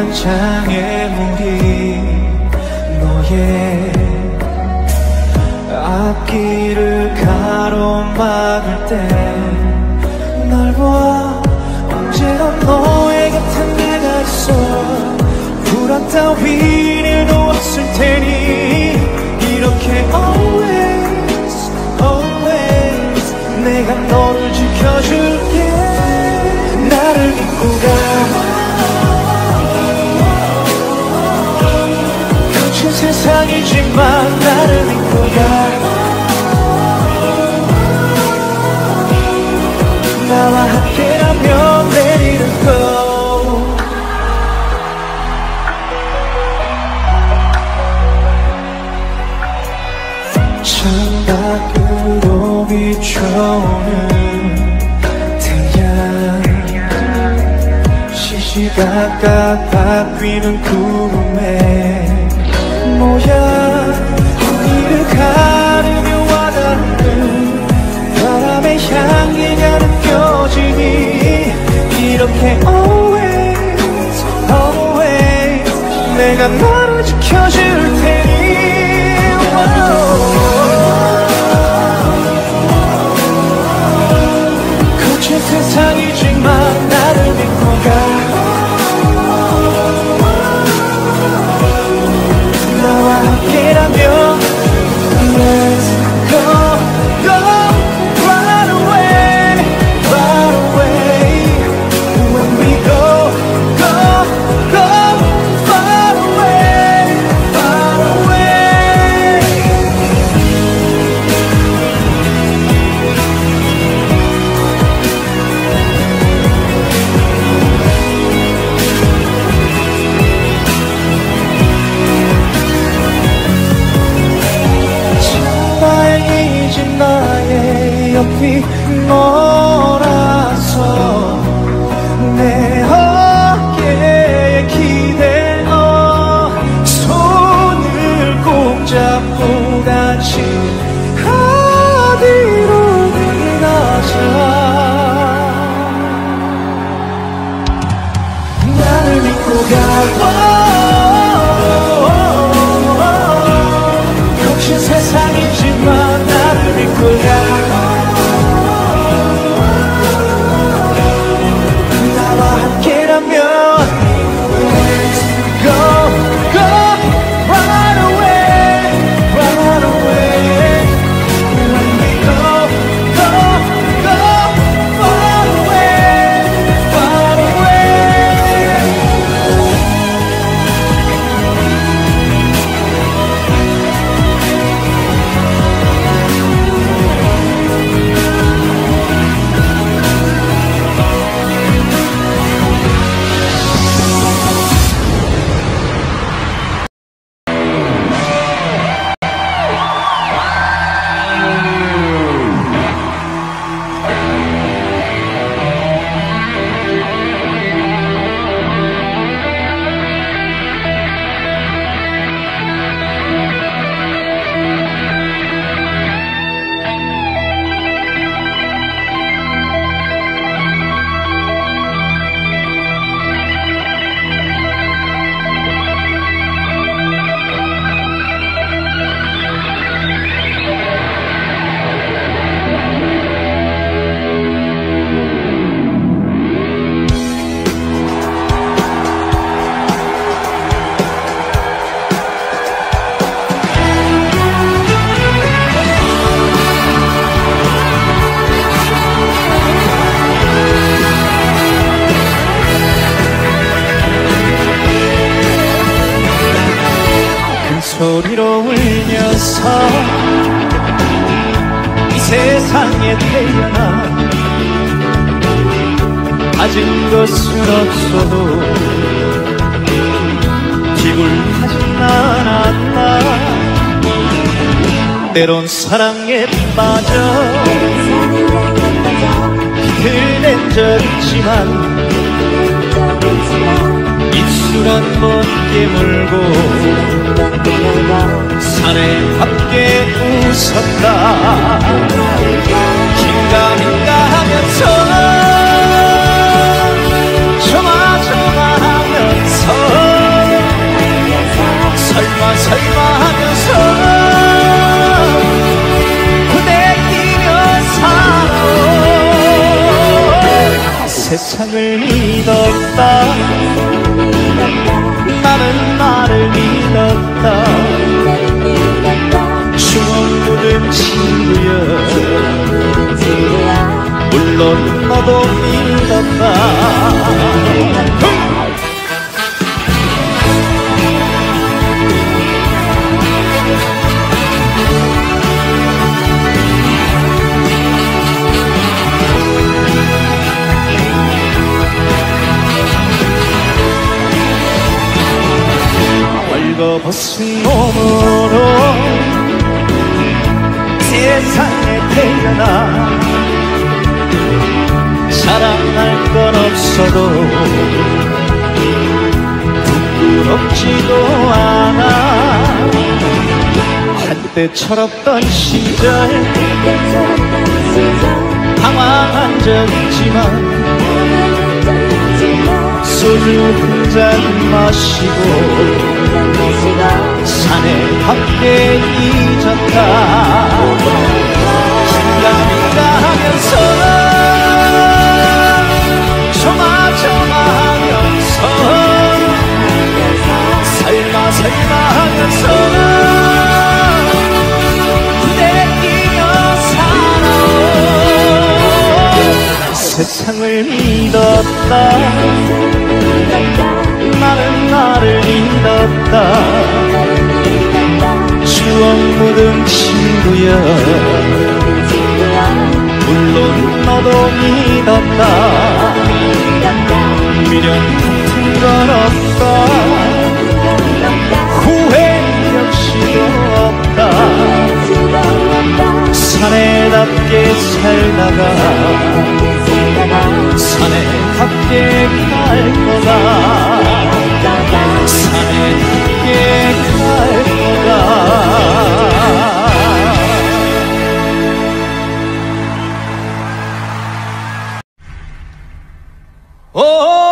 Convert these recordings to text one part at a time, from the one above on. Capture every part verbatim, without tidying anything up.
한 장의 무기 너의 앞길을 가로막을 때 날 보아 언제나 너의 곁에 내가 있어 불안 따위를 놓았을 테니 이렇게 always always 내가 너를 지켜줄게 나를 믿고 가 거친 세상이지만 나를 믿고 가 나와 함께라면 내일은 또 창밖으로 비춰오는 태양 시시각각 바뀌는 구름에 모여 어디를 가르며 와닿는 바람의 향기가 느껴지니 이렇게 always always 내가 너를 지켜줄 테니 거친 세상이지만 나를 믿고 가 나와 함께라면 Let's go 옆이 너라서 내 어깨에 기대어 손을 꼭 잡고 같이 어디로든 가자 나를 믿고 가 거친 세상이지만 나를 믿고 가 소리로 울면서 이 세상에 태어나 가진 것은 없어도 기불하진 않았나 때론 사랑에 빠져 피를 낸 적 있지만 입술 한 번 깨물고 산에 함께 웃었다 긴가민가 하면서 조마조마 하면서 세상을 믿었다. 나는 나를 믿었다. 추억 묻은 친구여, 물론 너도 믿었다. 벌거벗은 몸으로 세상에 태어나 사랑할 건 없어도 부끄럽지도 않아. 한때 철없던 시절 방황한 적 있지만 소주 한 잔 마시고 산에 함께 잊었다. 긴가민가 하면서 조마조마하면서 살마 살마 하면서 부대끼며 살아온 세상을 믿었다. 나는 나를 믿었다. 추억 묻은 친구야, 물론 너도 믿었다. 미련 같은 건 없다. 후회 역시도 없다. 사내답게 살다가 사내답게 갈 거다. 사내답게 갈 거다. 오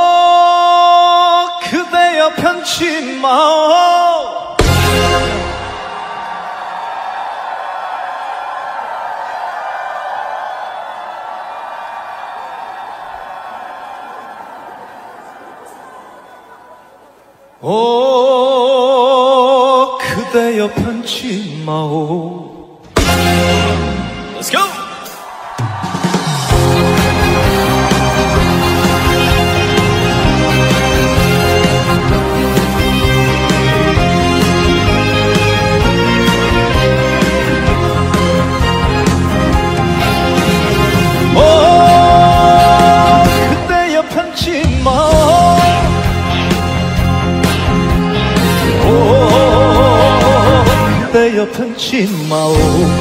그대여 편치 마오. 오 그대여 편치 마오. Let's go! 오 그대여 편치 마오. 그대여 편치 마오.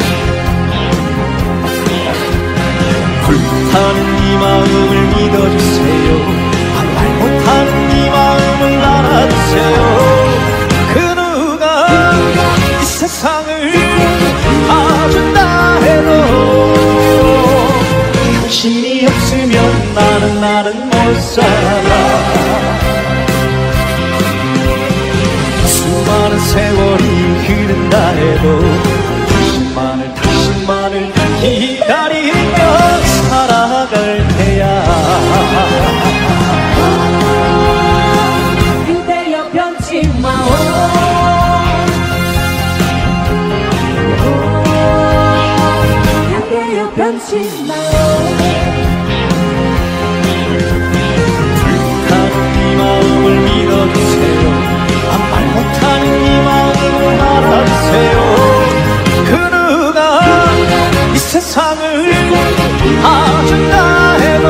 불타는 이 마음을 믿어주세요. 말 못하는 이 마음을 알아주세요. 그 누가 이 세상을 봐준다 해도 당신이 없으면 나는 나는 못 살아. 수많은 세월이 흐른다 해도 당신만을 당신만을 기다리며 살아갈 테야. 그대여 편치 마오. 그대여 편치 마오. 불타는 이 마음을 믿어주세요. 말 못하는 이 마음을 알아주세요. 그 누가 이 세상을 봐준다 해도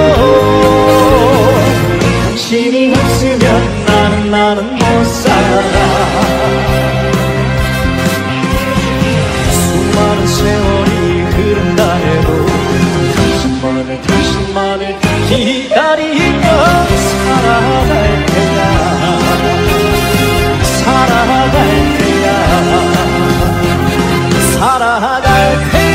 당신이 없으면 나는 나는 못 살아. 수많은 세월이 흐른다 해도 당신만을 당신만을 기다리며 살아갈 테야. 살아갈 테야. 살아갈 테야.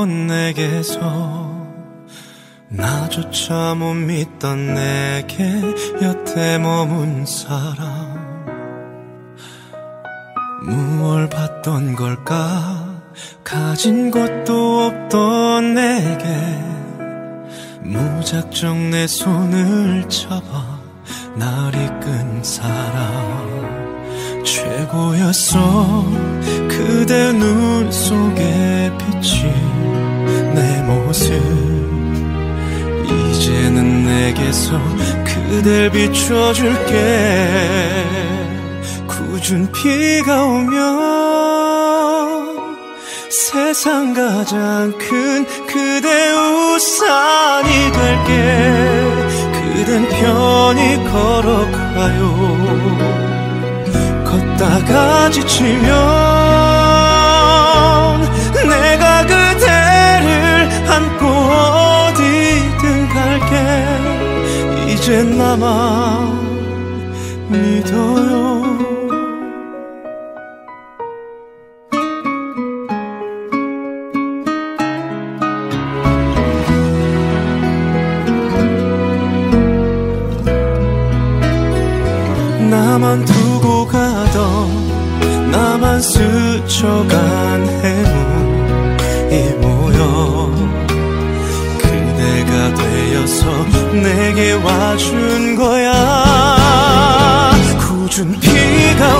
없던 내게서 나조차 못 믿던 내게 여태 머문 사람, 무얼 받던 걸까? 가진 것도 없던 내게 무작정 내 손을 잡아 날 이끈 사람, 최고였어. 그대 눈 속에 비친 내 모습, 이제는 내게서 그댈 비춰줄게. 굳은 비가 오면 세상 가장 큰 그대 우산이 될게. 그댄 편히 걸어가요. 걷다가 지치면 내가 그대를 안고 어디든 갈게. 이젠 나만 믿어요. 나만 두고 가던, 나만 스쳐간 행운이 모여 그대가 되어서 내게 와준 거야. 굳은 비가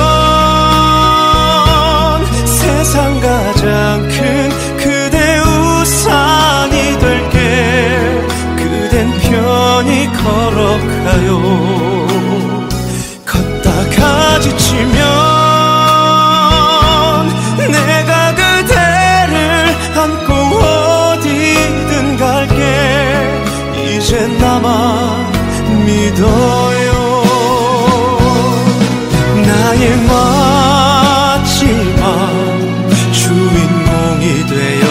오면 세상 가장 큰 그대 우산이 될게. 그댄 편히 걸어가요. 지치면 내가 그대를 안고 어디든 갈게. 이젠 나만 믿어요. 나의 마지막 주인공이 되어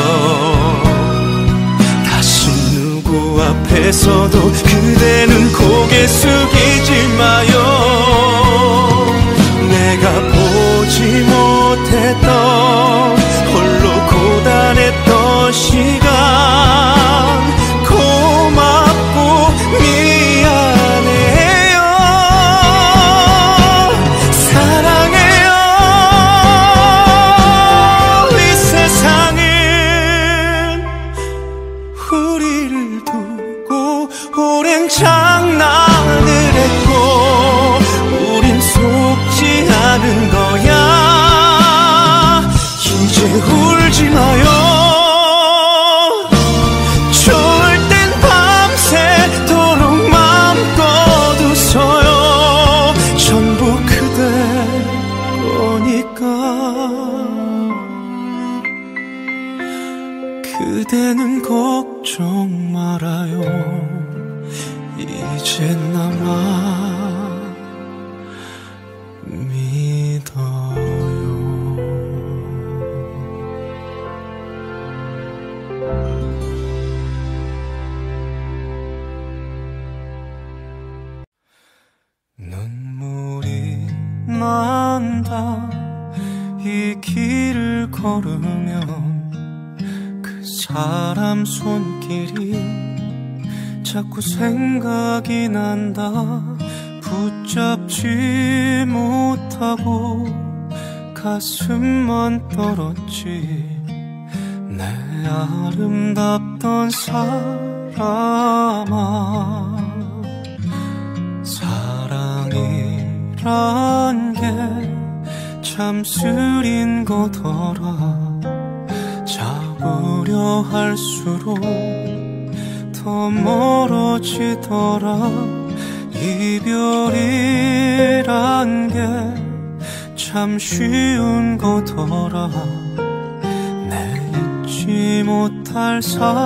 다시 누구 앞에서도 그대는 고개 숙이지 마요. 내가 보지 못했던, 홀로 고단했던 시간 고맙고 미안해요. 사랑해요. 이 세상은 우리를 두고 오랜 장난을 했고 우린 속지 않은 거야. 이제 울지 마요. 좋을 땐 밤새도록 맘껏 웃어요. 전부 그대 거니까. 그대는 걱정 말아요. 이제 나만 믿어요. 눈물이 난다. 이 길을 걸으면 그 사람 손길이 자꾸 생각이 난다. 붙잡지 못하고 가슴만 떨었지. 내 아름답던 사람아, 사랑이란 게 참 쓰린 거더라. 잡으려 할수록 더 멀어지더라. 이별이란 게 참 쉬운 거더라. 내 잊지 못할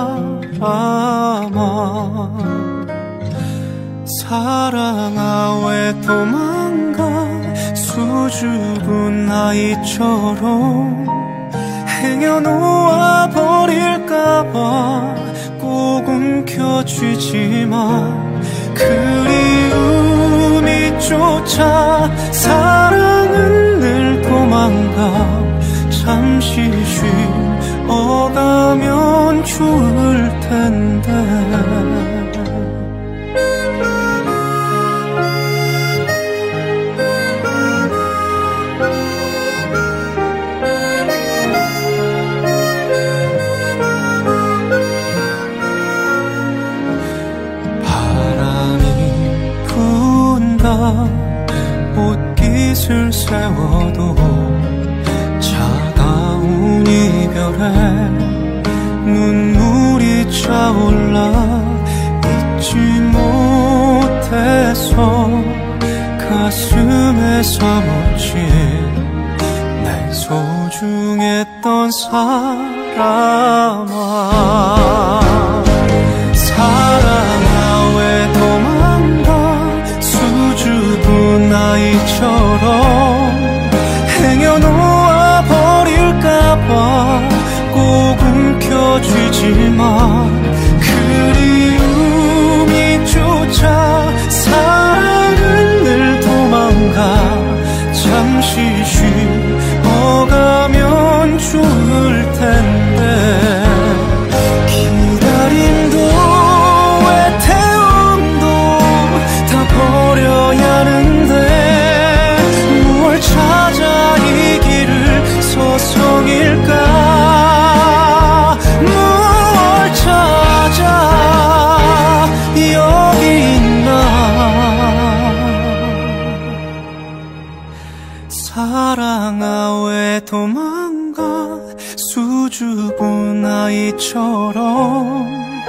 사람아, 사랑아 왜 도망가. 수줍은 아이처럼 행여놓아 버릴까봐 꼭 움켜쥐지만 그리움이 쫓아 사랑은 늘 도망가. 잠시 쉰 오가면 좋을 텐데. 옷깃을 세워도 차가운 이별에 눈물이 차올라 잊지 못해서 가슴에 사무친 내 소중했던 사람아, 사랑아 왜 도망가 수줍은 아이처럼 행여놓아 버릴까봐 꼭 움켜쥐지만 그리움이 쫓아 사랑은 늘 도망가 잠시 쉬어가면 좋을 텐데. 기다림도 애태움도 다 버려야 하는데 무얼 찾아 이 길을 서성일까. 무얼 찾아 여기 있나. 사랑아 왜 도망가 수줍은 아이처럼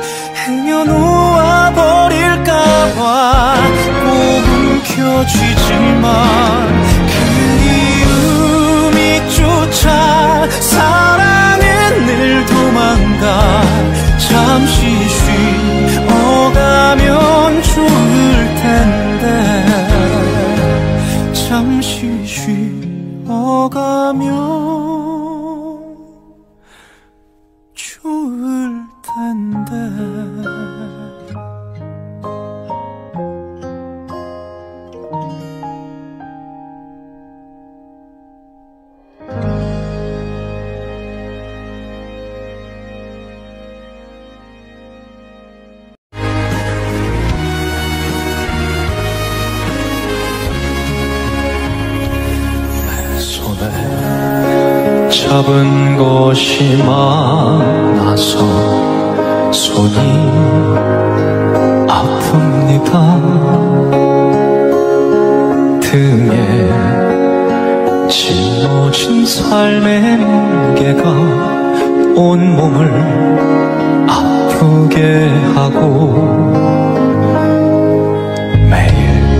행여놓아 버릴까봐 꼭 움켜쥐지만 그리움이 쫓아 사랑은 늘 도망가 잠시 쉬어가면 좋을 텐데. 잠시 쉬어가면 좋을 텐데. 잡은 것이 많아서 손이 아픕니다. 등에 짊어진 삶의 무게가 온몸을 아프게 하고 매일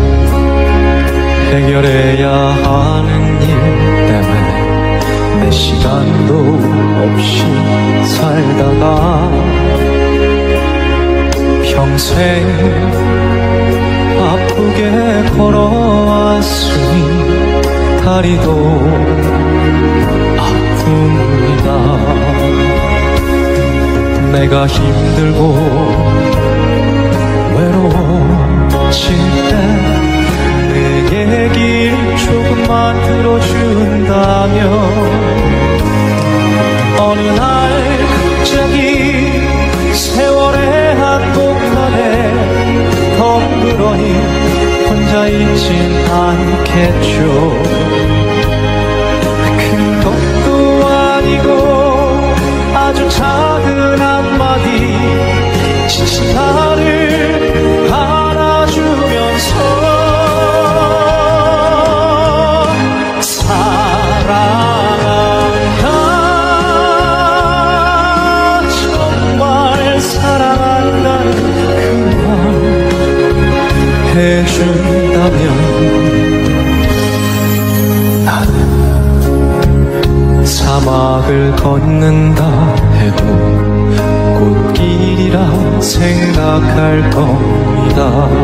해결해야 하는 일 때문에 내 시간도 없이 살다가 평생 아프게 걸어왔으니 다리도 아픕니다. 내가 힘들고 외로워질 때 내 얘기를 조금만 들어준다면 어느 날 갑자기 세월의 한복판에 덩그러니 혼자 있진 않겠죠. 큰 것도 아니고 아주 작은 한마디 지친 나를 안아주면서 사랑한다, 정말 사랑한다는 그 말 해준다면 나는 사막을 걷는다 해도 꽃길이라 생각할 겁니다.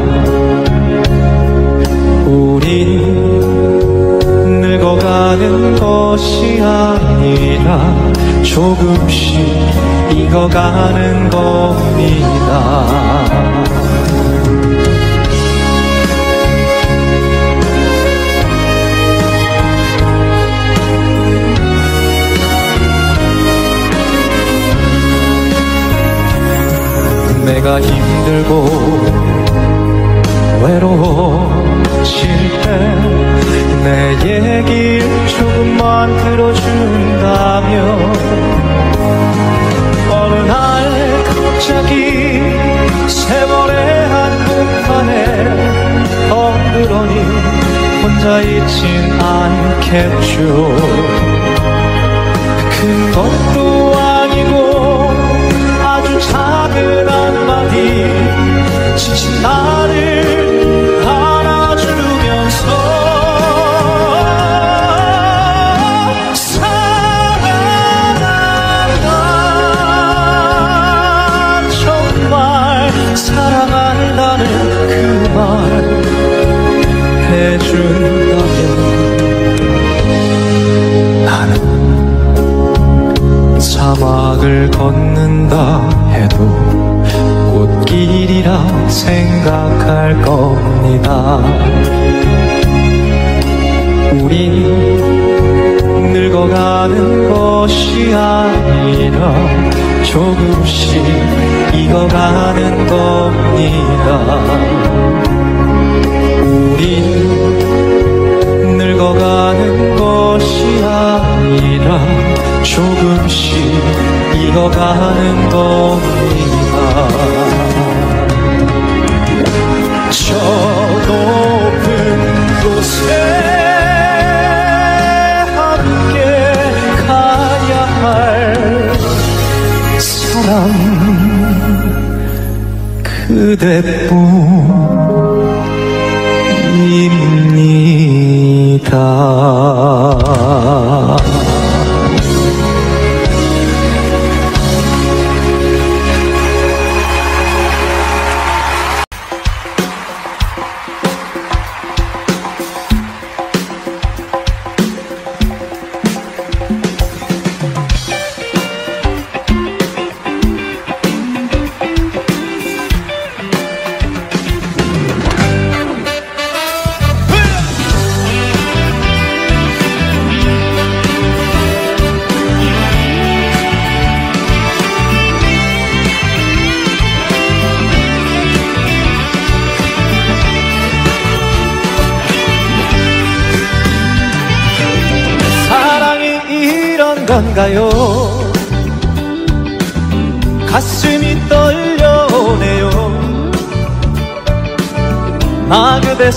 우린 늙어가는 것이 아니라 조금씩 익어가는 겁니다. 내 얘길 조금만 들어준다면 어느 날 갑자기 세월의 한복판에 덩그러니 혼자 있진 않겠죠. 큰 것도 아니고 아주 작은 한마디 지친 나를 안아주면서 사랑한다 정말 사랑한다는 그 말 해준다면 나는 사막을 걷는다 해도 꽃길이라 생각할 겁니다. 우린 늙어가는 것이 아니라 조금씩 익어가는 겁니다. 우린 늙어가는 것이 아니라 조금씩 익어가는 겁니다. 저 높은 곳에 함께 가야 할 사람 그대뿐입니다. 건가요? 가슴이 떨려오네요. 나 그대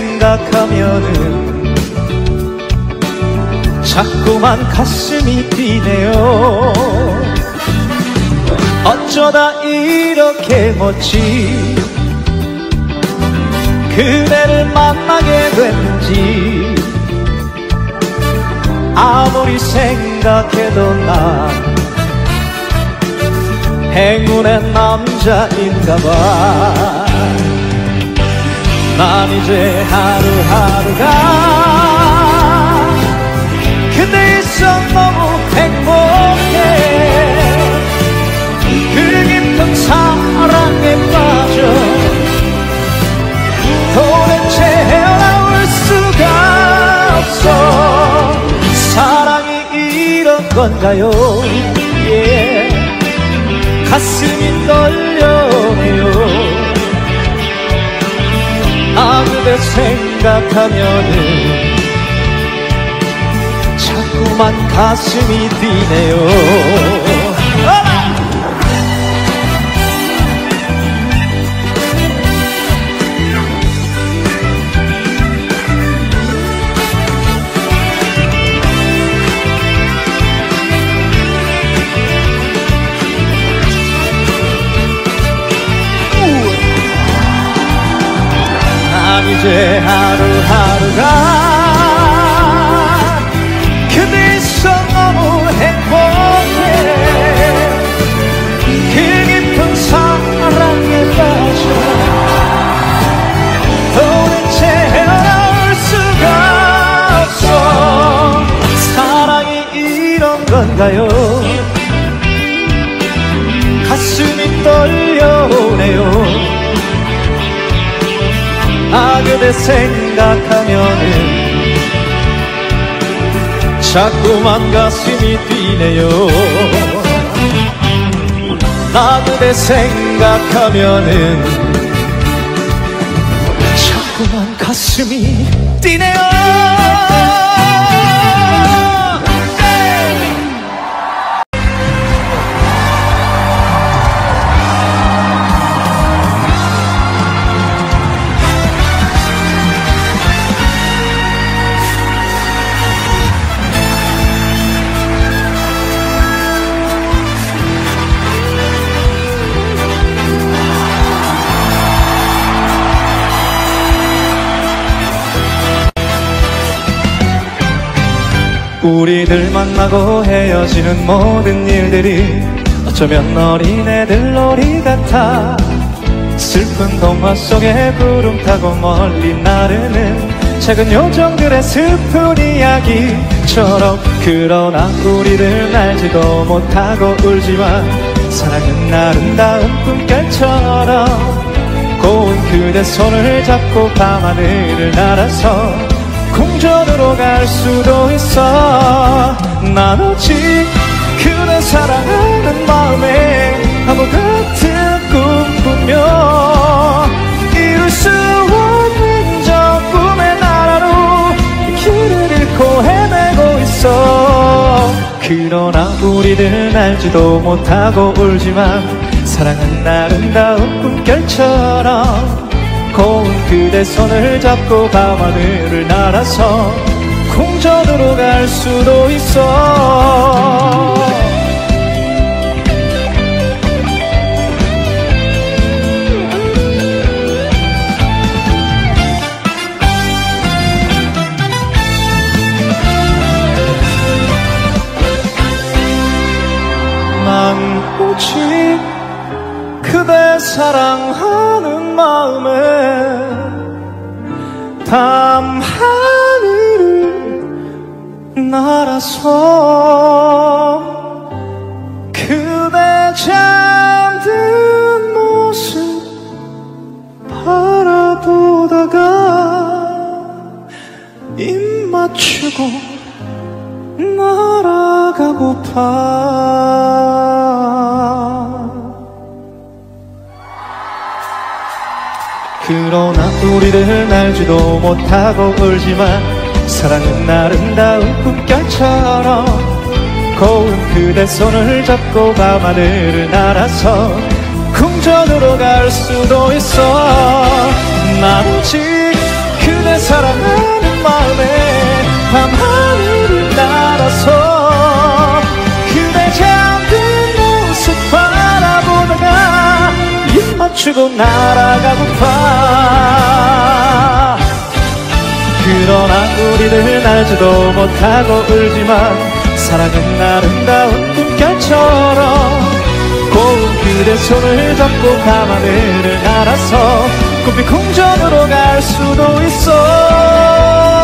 생각하면은 자꾸만 가슴이 뛰네요. 어쩌다 이렇게 멋진 그대를 만나게 됐는지 아무리 생각해도 난 행운의 남자인가봐. 난 이제 하루하루가 그대 있어 너무 행복해. 그 깊은 사랑에 빠져 도대체 헤어나올 수가 없어. 사랑이 이런 건가요? yeah. 가슴이 떨려오네요. 나 그대 생각하면은 자꾸만 가슴이 뛰네요. 이제 하루하루가 그대 있어 너무 행복해. 그 깊은 사랑에 빠져 도대체 헤어나올 수가 없어. 사랑이 이런 건가요? 가슴이 떨려오네요. 나 그대 생각하면은 자꾸만 가슴이 뛰네요. 나 그대 생각하면은 자꾸만 가슴이 뛰네요. 우리들 만나고 헤어지는 모든 일들이 어쩌면 어린애들 놀이 같아. 슬픈 동화 속에 구름 타고 멀리 나르는 작은 요정들의 슬픈 이야기처럼. 그러나 우리들 알지도 못하고 울지만 사랑은 아름다운 꿈결처럼. 고운 그대 손을 잡고 밤하늘을 날아서 궁전으로 갈 수도 있어. 난 오직 그대 사랑하는 마음에 바보 같은 꿈꾸며 이룰 수 없는 저 꿈의 나라로 길을 잃고 헤매고 있어. 그러나 우리들은 알지도 못하고 울지만 사랑은 아름다운 꿈결처럼. 고운 그대 손을 잡고 밤하늘을 날아서 궁전으로 갈 수도 있어. 난 오직 그대 사랑하는 마음에 밤하늘을 날아서 그대 잠든 모습 바라보다가 입 맞추고 날아가고파. 그러나 우리를 알지도 못하고 울지만 사랑은 아름다운 꿈결처럼. 고운 그대 손을 잡고 밤하늘을 날아서 궁전으로 갈 수도 있어. 난 오직 그대 사랑하는 마음에 밤하늘을 날아서 그대 잠든 모습 바라보다가 입 맞추고 날아가고파. 그러나 우리들 알지도 못하고 울지만 사랑은 아름다운 꿈결처럼. 고운 그대 손을 잡고 밤하늘을 날아서 꿈빛 궁전으로 갈 수도 있어.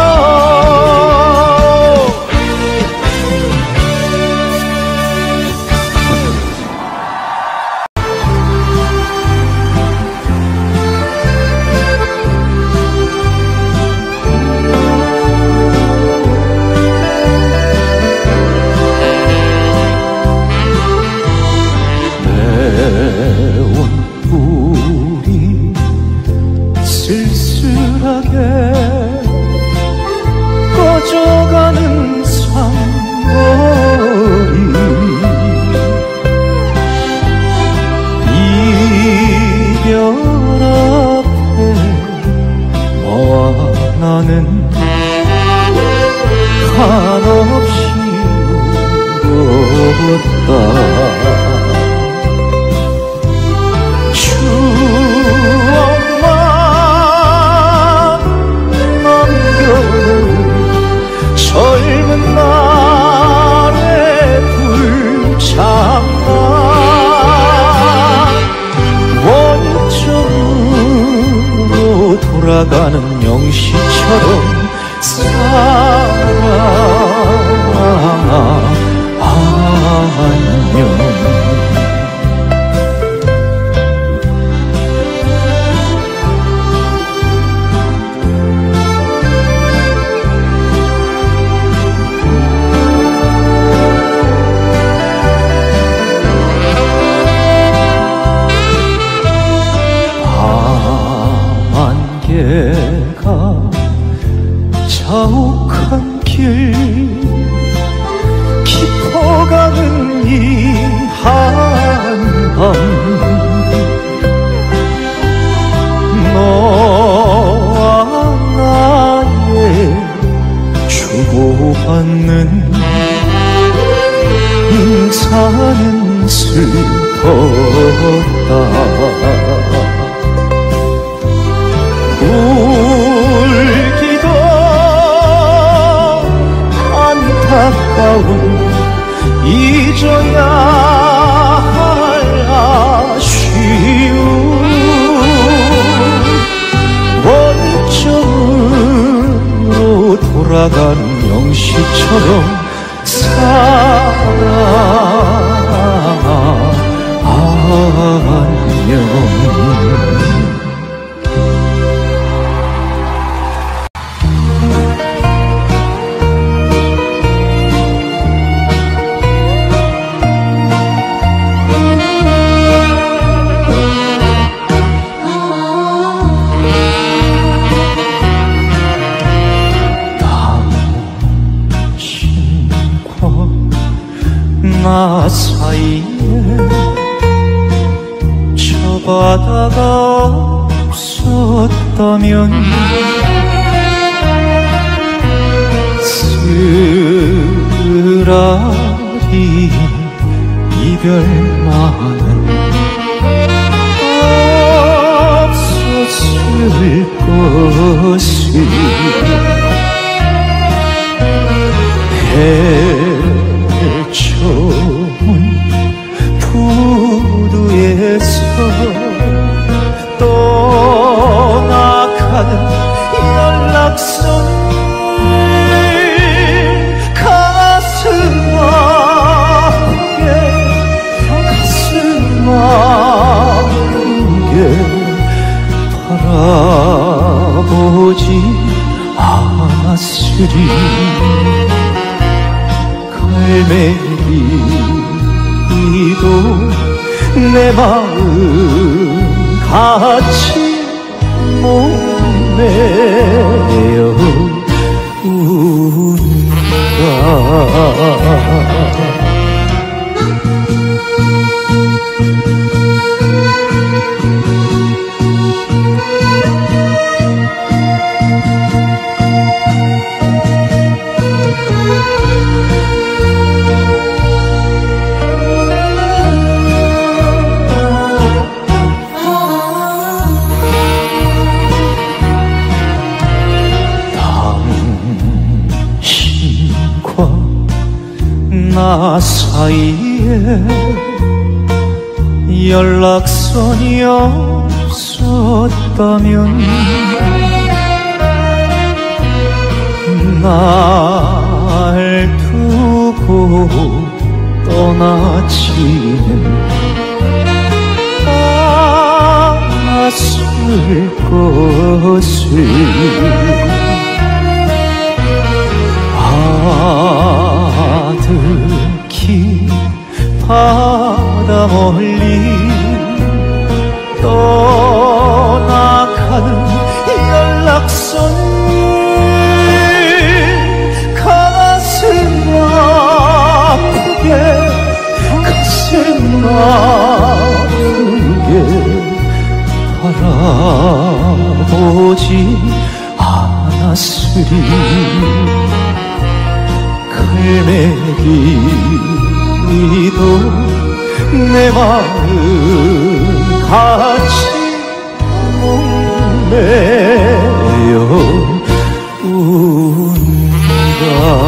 꺼져가는 산거리 이별 앞에 너와 나는 한없이 울었다. 젊은 날의 불장난 원점으로 돌아가는 영시처럼 사랑아 안녕. 안개가 자욱한 길 깊어가는 이 한밤 너와 나의 주고받는 인사는 슬펐다. 울기도 않고 마음 잊어야 할 아쉬움 원점으로 돌아가는 영시처럼 살아 안녕. 나 사이에 저 바다가 없었다면 쓰라리 이별만은 없었을 것을 처음 부두에서 떠나가는 연락선을 가슴 아프게 가슴 아프게 바라보지 않았으리. 갈매기도 내 마음 같이 목매어 운다. 나 사이에 연락선이 없었다면 날 두고 떠나지는 않았을 것을 아득히 바다 멀리 떠나가는 연락선을 가슴 아프게 가슴 아프게 바라보지 않았으리. 갈매기도 내 마음 같이 목매어 운다.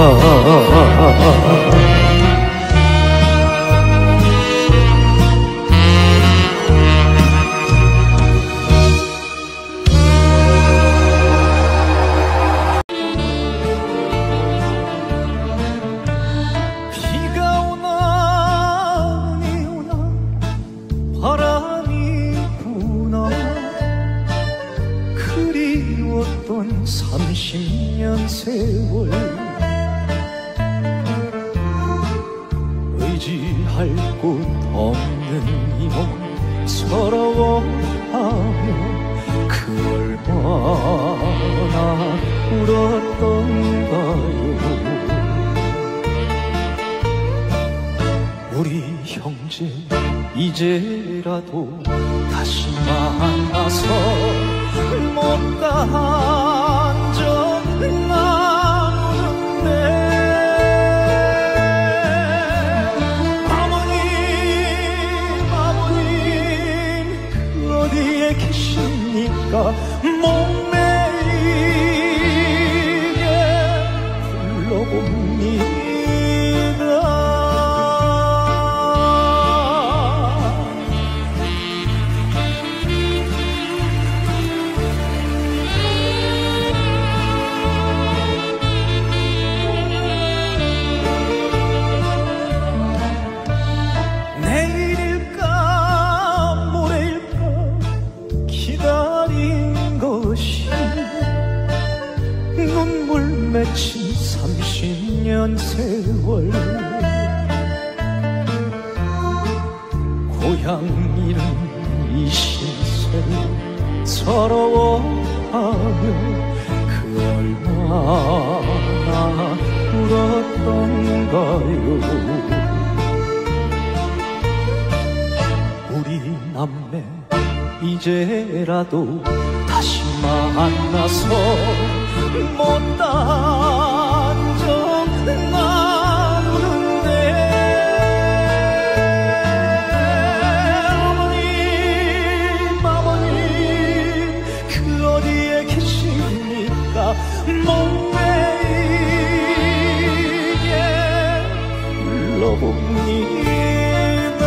삼십 년 세월 의지할 곳 없는 이 몸 서러워하며 그 얼마나 울었던가요. 우리 형제 이제라도 다시 만나서 못다 한 적 나누는데 아버님 아버님 그 어디에 계십니까. 목매이게 불러봅니다. 년 세월 고향 잃은 이 신세를 서러워하며 그 얼마나 울었던가요. 우리 남매 이제라도 다시 만나서 못난 적 나누는데 어머님 아버님 그 어디에 계십니까? 목매이게 불러봅니다.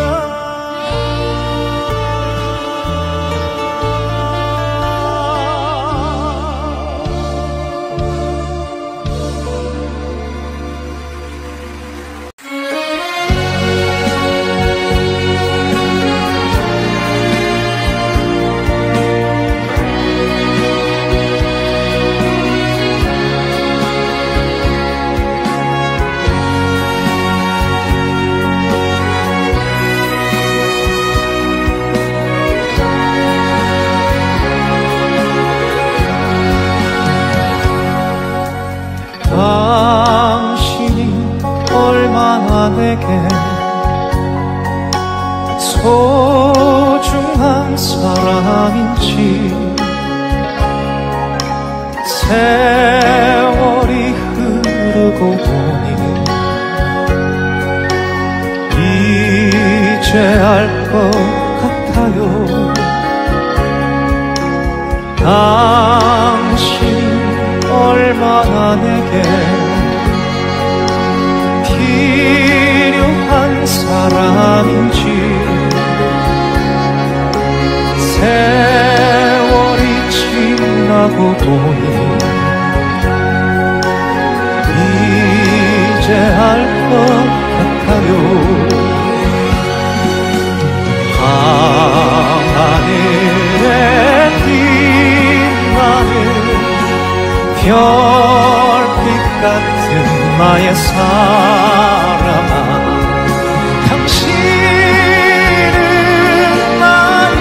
당신이 얼마나 내게 소중한 사람인지 세월이 흐르고 보니 이제 알 것 같아요. 당신이 얼마나 내게 필요한 사람인지 세월이 지나고 보니 이제 알 것 같아요. 하늘에 빛나는 별빛 같은 나의 사랑아, 당신은 나의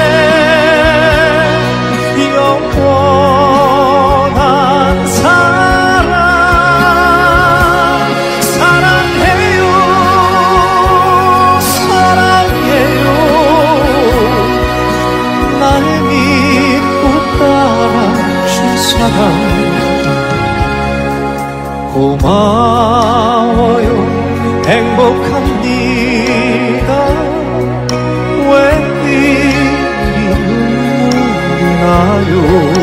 영원한 사랑. 사랑해요 사랑해요 나를 믿고 따라준 사랑. 고마워요 행복합니다. 왜 이리 눈물이 나요.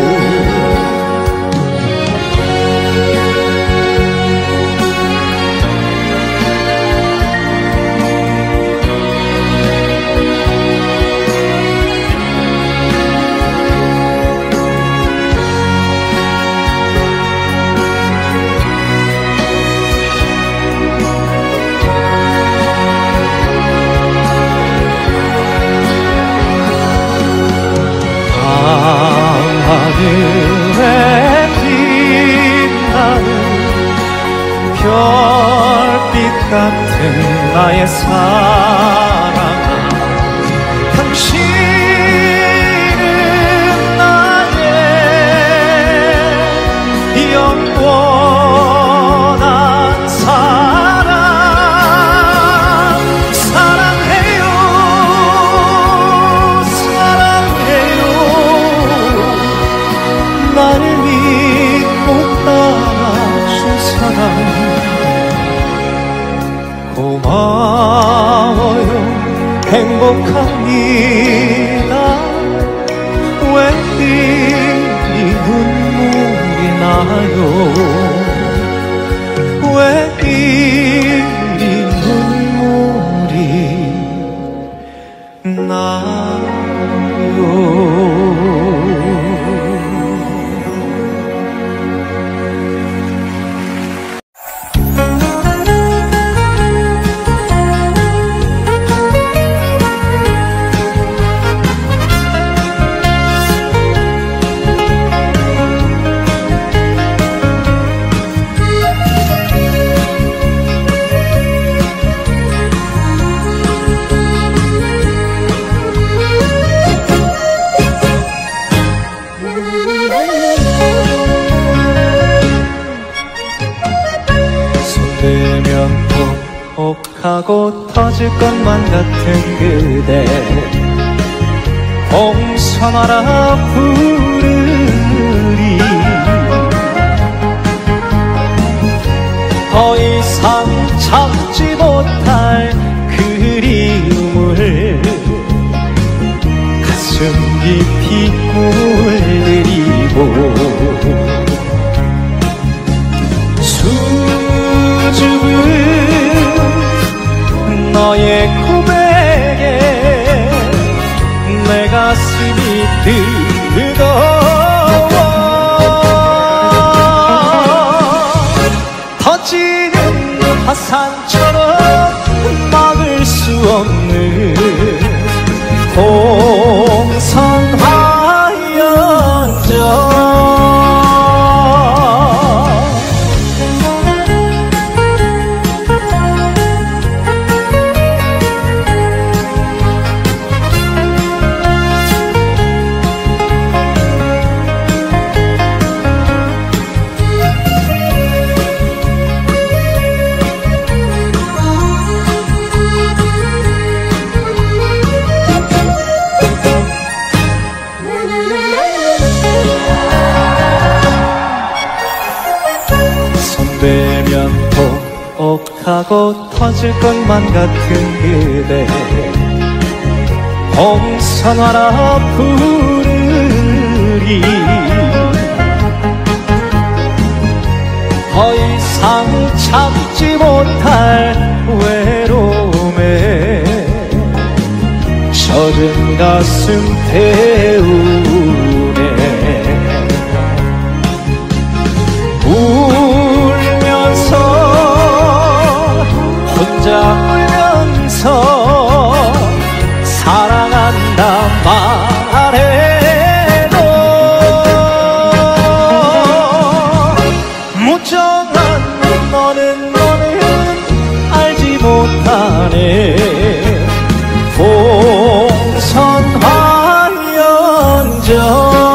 하늘에 빛나는 별빛 같은 나의 사랑아, 당신은 나의 영원한 사랑. 사랑해요 사랑해요 나를 믿고 따라준 사랑. 고마워요 행복합니다. 왜 이리 눈물이 나요. 왜 이리 눈물이 나요. 손대면 혹하고 터질 것만 같은 그대 공손하라 부르리 더 이상 참지 못할 그리움을 가슴 깊이 물들이고 수줍은 너의 고백에 내 가슴이 뜨거워 터지는 화산처럼 막을 수 없는 공성화연정 손대면 혹하고 터질 것만 같은 그대 공손하라 부르리 더 이상 참지 못할 외로움에 젖은 가슴 태우네 울면서 혼자 울면서 사랑한다 말해도 무정한 너는 너는 알지 못하네 공선화연정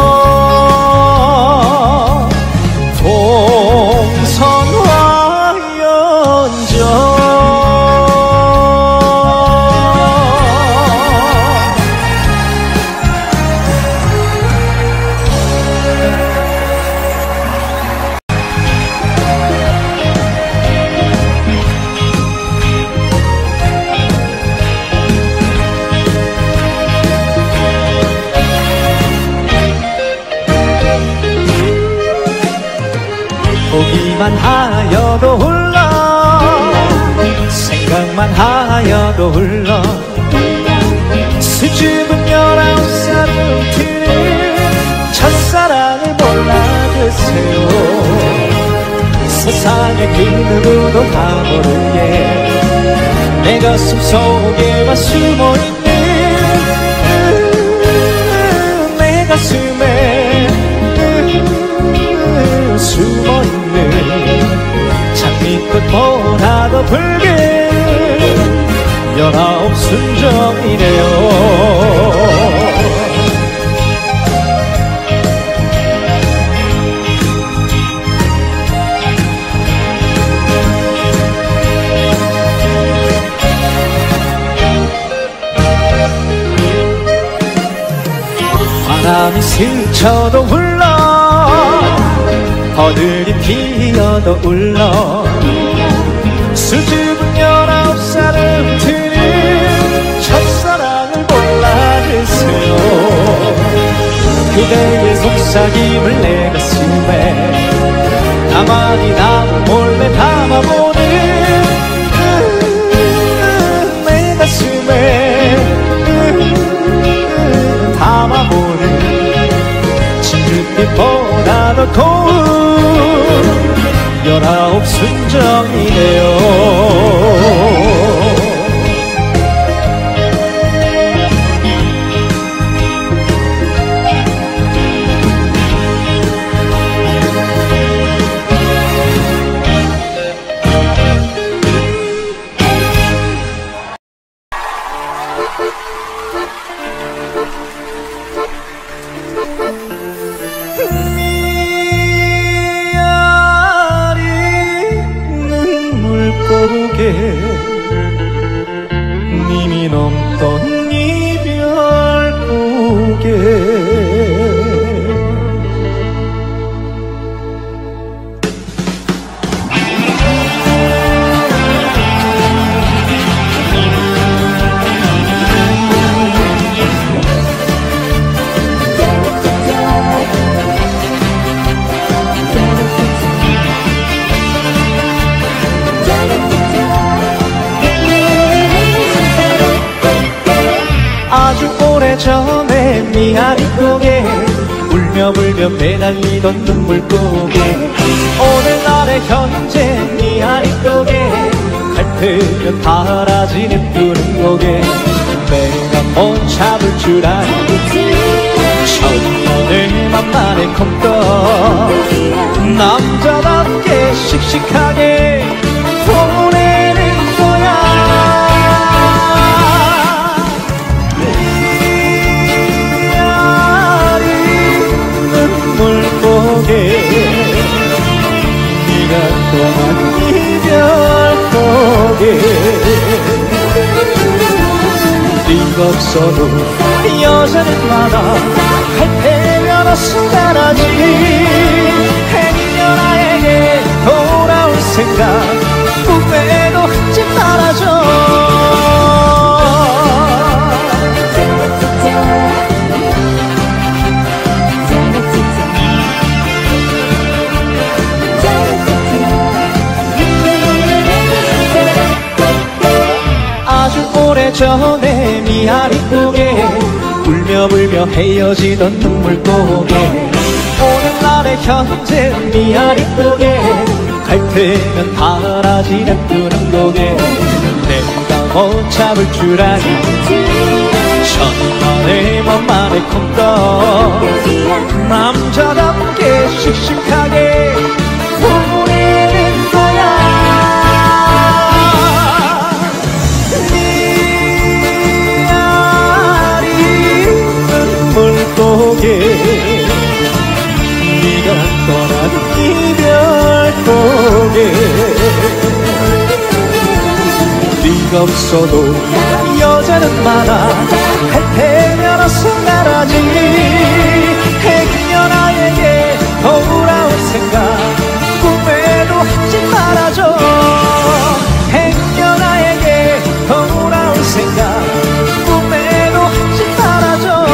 보기만 하여도 흘러 생각만 하여도 흘러 수줍은 열아홉 살을 들은 첫사랑을 몰라주세요 세상에 그 누구도 다 모르게 내 가슴 속에만 숨어있는 내 가슴에 숨어있는 장미꽃보다도 붉은 열아홉 순정이래요 바람이 스쳐도 흘러 버들이 피어도 울러 수줍은 열아홉 살을 들은 첫사랑을 몰라주세요 그대의 속삭임을 내 가슴에 가만히 나 몰래 담아보는 내 가슴에 담아보는 진흙빛보다도 고운 열아홉 순정이네요 미아리 눈물 고개 님이 넘던 이별 고개 아주 오래전에 미아리 고개 울며 불며 매달리던 눈물고개 오늘날의 현재 미아리 고개 갈대면 달아지는 푸른 고개 내가 못 잡을 줄 알지 천년의 만만의 콩떡 남자답게 씩씩하게 보내는 거야 네가 떠난 이별 고개 네가 없어도 여자는 많아 할 테면 어서 가라지 행여 나에게 돌아올 생각 꿈에도 하지 말아줘 오래전에 미아리 고개 울며 불며 헤어지던 눈물고개 오늘날의 현재 미아리 고개 갈대면 달아지는 푸른 고개 내가 못 잡을 줄 알지 천만의 만만의 콩떡 남자답게 씩씩하게 보내는 거야 고개 네가 떠난 이별 고개 네가 없어도 여자는 많아 할 테면 어서 나라지 행여 나에게 돌아올 생각 꿈에도 하지 말아줘 행여 나에게 돌아올 생각 꿈에도 하지 말아줘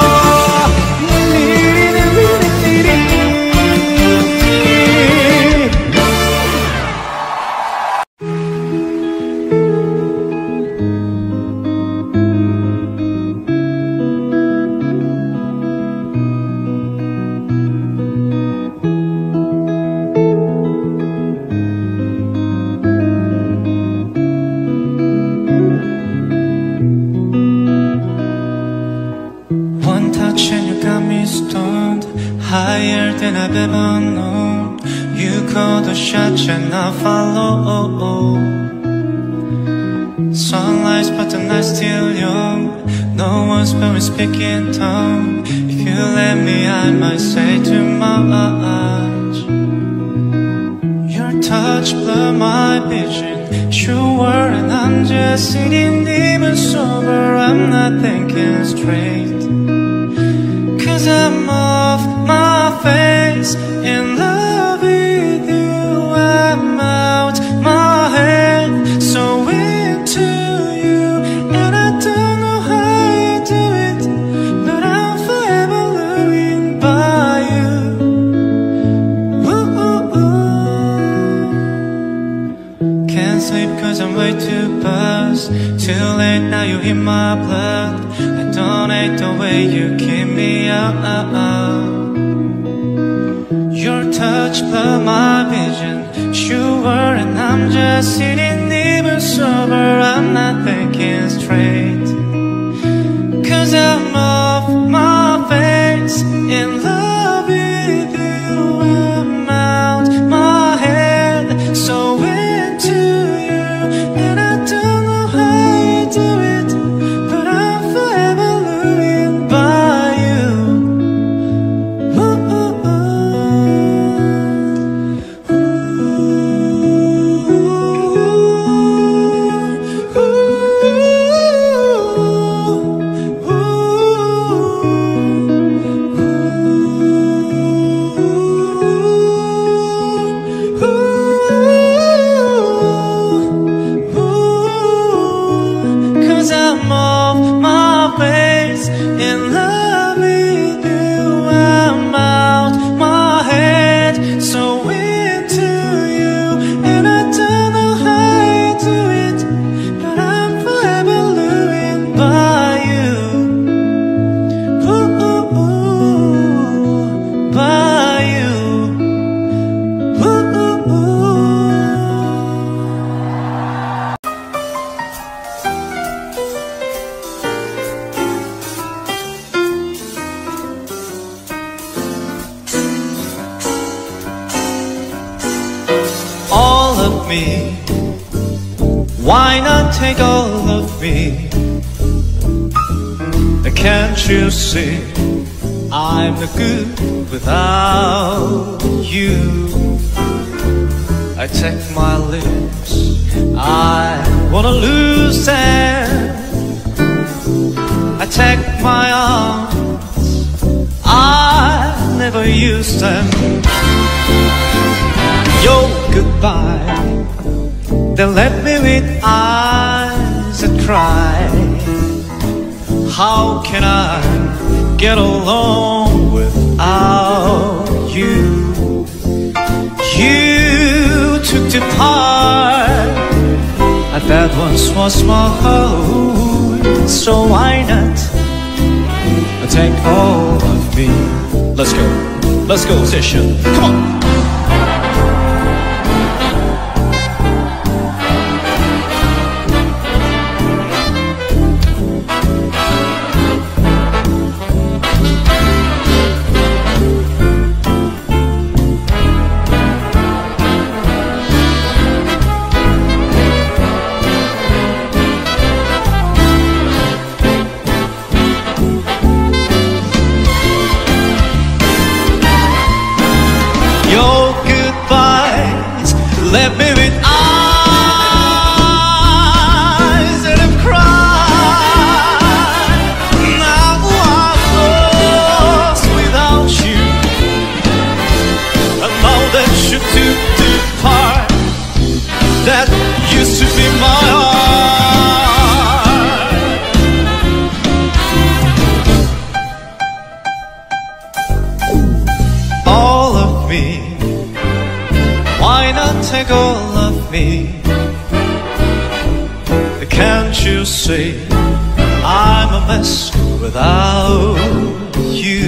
higher than I've ever known. You call the shots and I follow. Sunlight but the night's still young. No one's but we speaking tongue. If you let me I might say too much. Your touch blurred my vision. Sure and I'm just sitting even sober. I'm not thinking straight. Cause I'm off my face in love with you. I'm out my head, so into you. And I don't know how you do it, but I'm forever living by you. Ooh, ooh, ooh. Can't sleep cause I'm way too buzzed. Too late now you in my blood. I don't hate the way you keep me up. Your touch blurred my vision. Sure and I'm just sitting even sober. I'm not thinking straight. Cause I'm off my face in love with you. I'm out my head, so into you. And I don't know how you do it, but I'm forever living by you. Ooh, ooh, ooh. Ooh. me? Why not take all of me? Can't you see I'm no good without you? I take my lips, I wanna lose them. I take my arms, I never use them. Your goodbye, they left me with eyes that cry. How can I get along without you? You took the part that once was my home, so why not take all of me? Let's go, let's go, session, come on! Left me with eyes that have cried. Now I'm lost without you. And now that you took the part that used to be my heart. All of me, why not take all of me? Can't you see I'm a mess without you?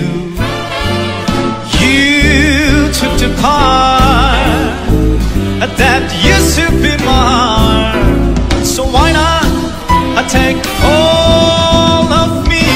You took the part that used to be mine, so why not I take all of me?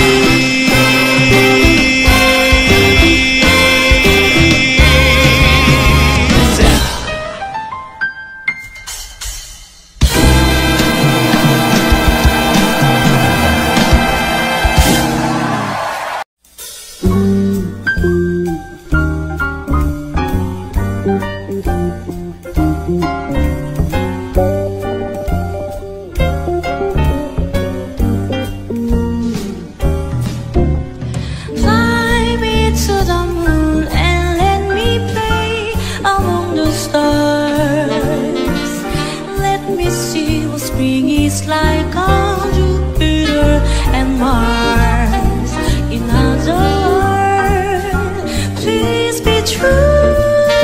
Like on Jupiter and Mars. In other words, please be true.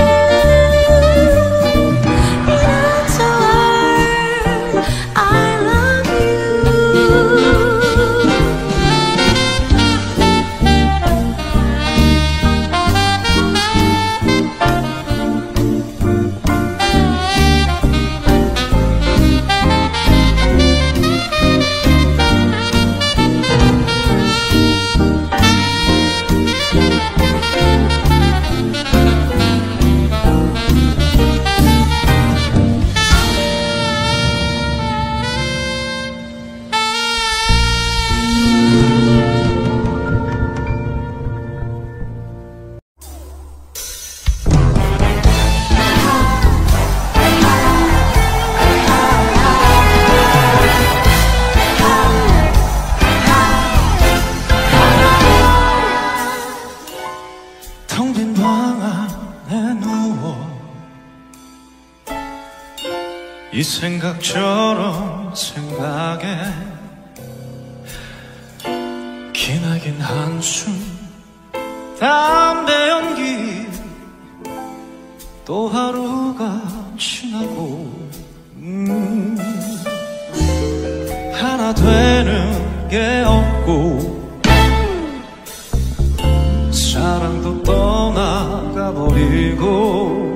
In other words, I love 이 생각처럼 생각에 기나긴 한숨 담배 연기 또 하루가 지나고 음, 하나 되는 게 없고 사랑도 떠나가버리고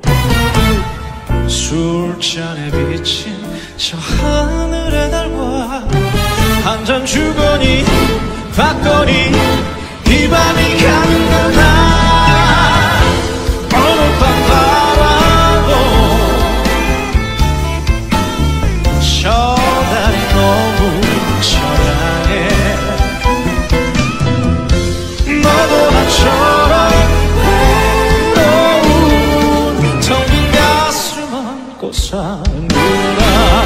술잔에 비친 저 하늘의 달과 한 잔 주거니 받거니 이 밤이 가는구나 어느 밤 바라보 안고 사는구나.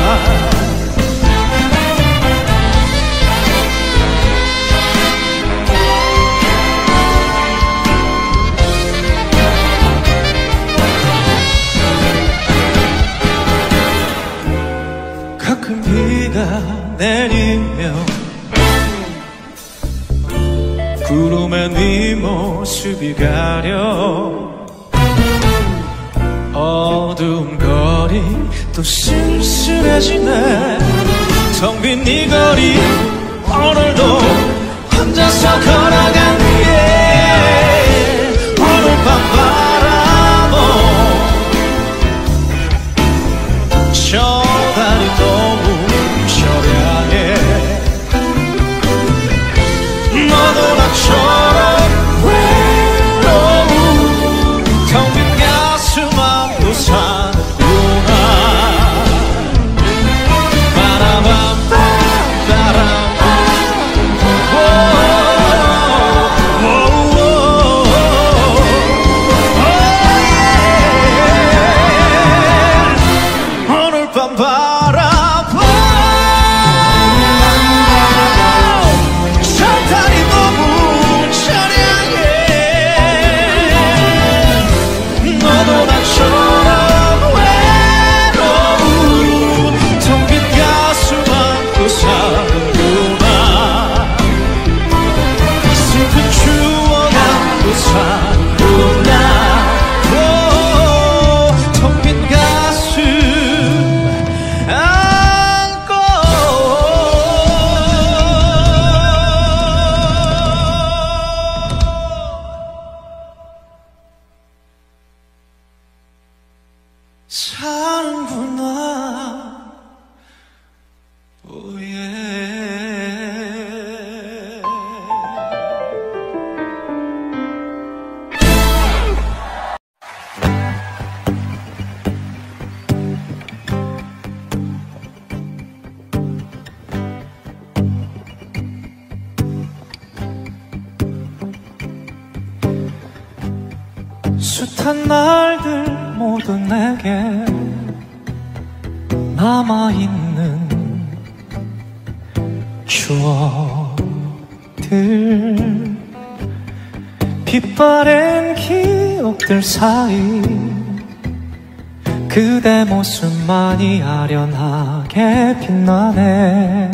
가끔 비가 내리면 구름에 네 모습이 가려 어두운 거리 또 쓸쓸해지네. 텅 빈 네 거리 오늘도 혼자서 걸어가네. 오늘 밤 바라보 저 달이 너무 처량해. 너도 나처럼 외로운 텅 빈 가슴 안고 사는구나. 바라밤 바라밤 오늘 밤 바라봐 저 달이 너무 처량해. 너도 나처럼 외로운 텅 빈 가슴 안고 사는구나. 슬픈 추억 안고 사는구나. 텅 빈 가슴 안고 사는구나. 오예. 숱한 날들 모두 내게 남아있는 추억들 빛바랜 기억들 사이 그대 모습만이 아련하게 빛나네.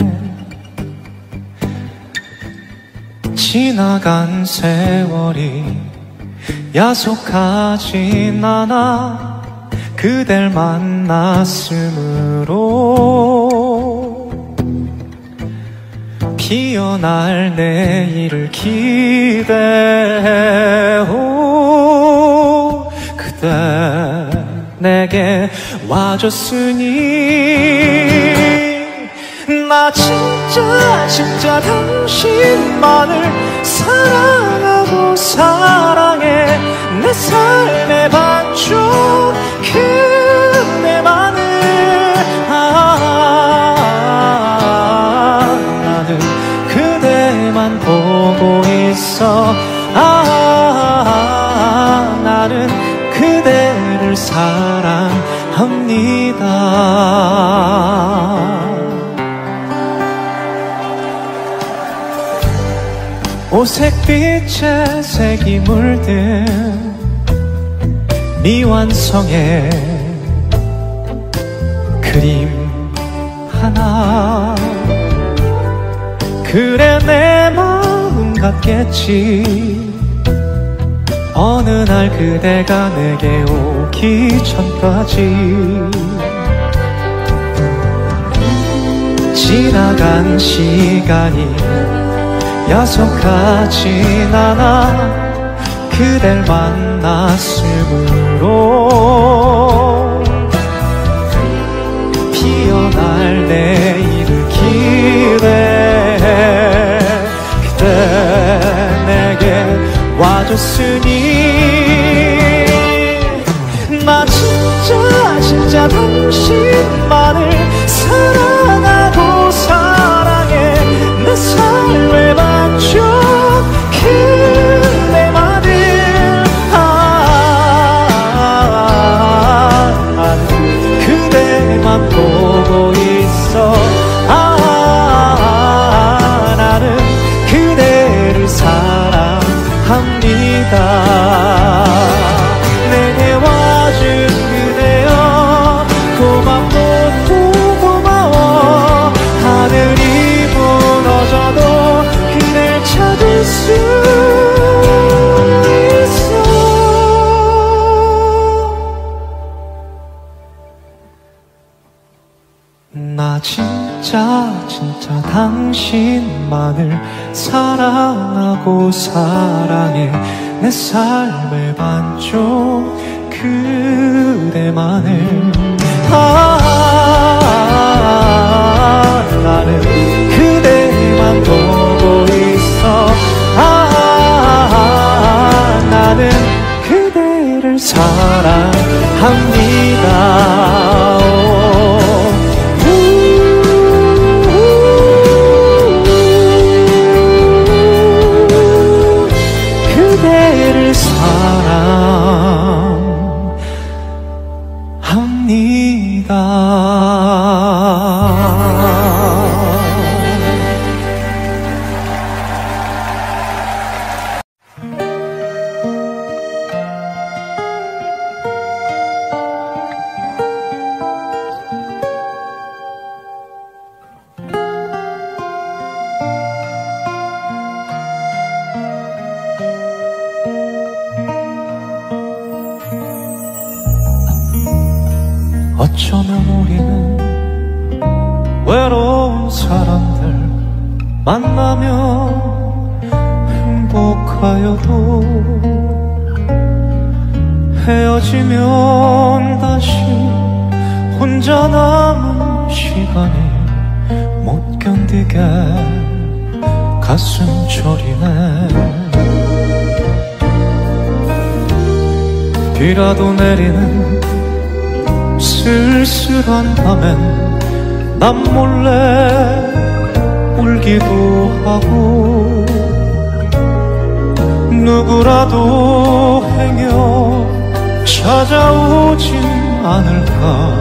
지나간 세월이 야속하진 않아 그댈 만났으므로 피어날 내일을 기대오. 그대 내게 와줬으니 나 진짜 진짜 당신만을 사랑하고 사랑해. 내 삶의 반쪽 그대만을. 아, 나는 그대만 보고 있어. 아, 나는 그대를 사랑합니다. 오색빛의 색이 물든 미완성의 그림 하나. 그래 내 마음 같겠지. 어느 날 그대가 내게 오기 전까지. 지나간 시간이 야속하진 않아 그댈 만났으므로 피어날 내일을 기대해. 그대 내게 와줬으니 나 진짜 진짜 당신만을 사랑하고 사랑해. 내 삶의 반쪽 그대만을. 아, 그대 그대만 보고 있어. 아, 나는 그대를 사랑합니다. 내게 와준 그대여 고맙고 또 고마워. 하늘이 무너져도 그댈 찾을 수 있어. 나 진짜 진짜 당신만을 사랑하고 사랑해. 내 삶의 반쪽 그대만을. 아, 나는 그대만 보고 있어. 아, 나는 그대를 사랑합니다. 그대를 사랑합니다. 어쩌면 우리는 외로운 사람들 만나면 행복하여도 헤어지면 다시 혼자 남은 시간이 못 견디게 가슴 저리네. 비라도 내리는 쓸쓸한 밤엔 난 몰래 울기도 하고 누구라도 행여 찾아오진 않을까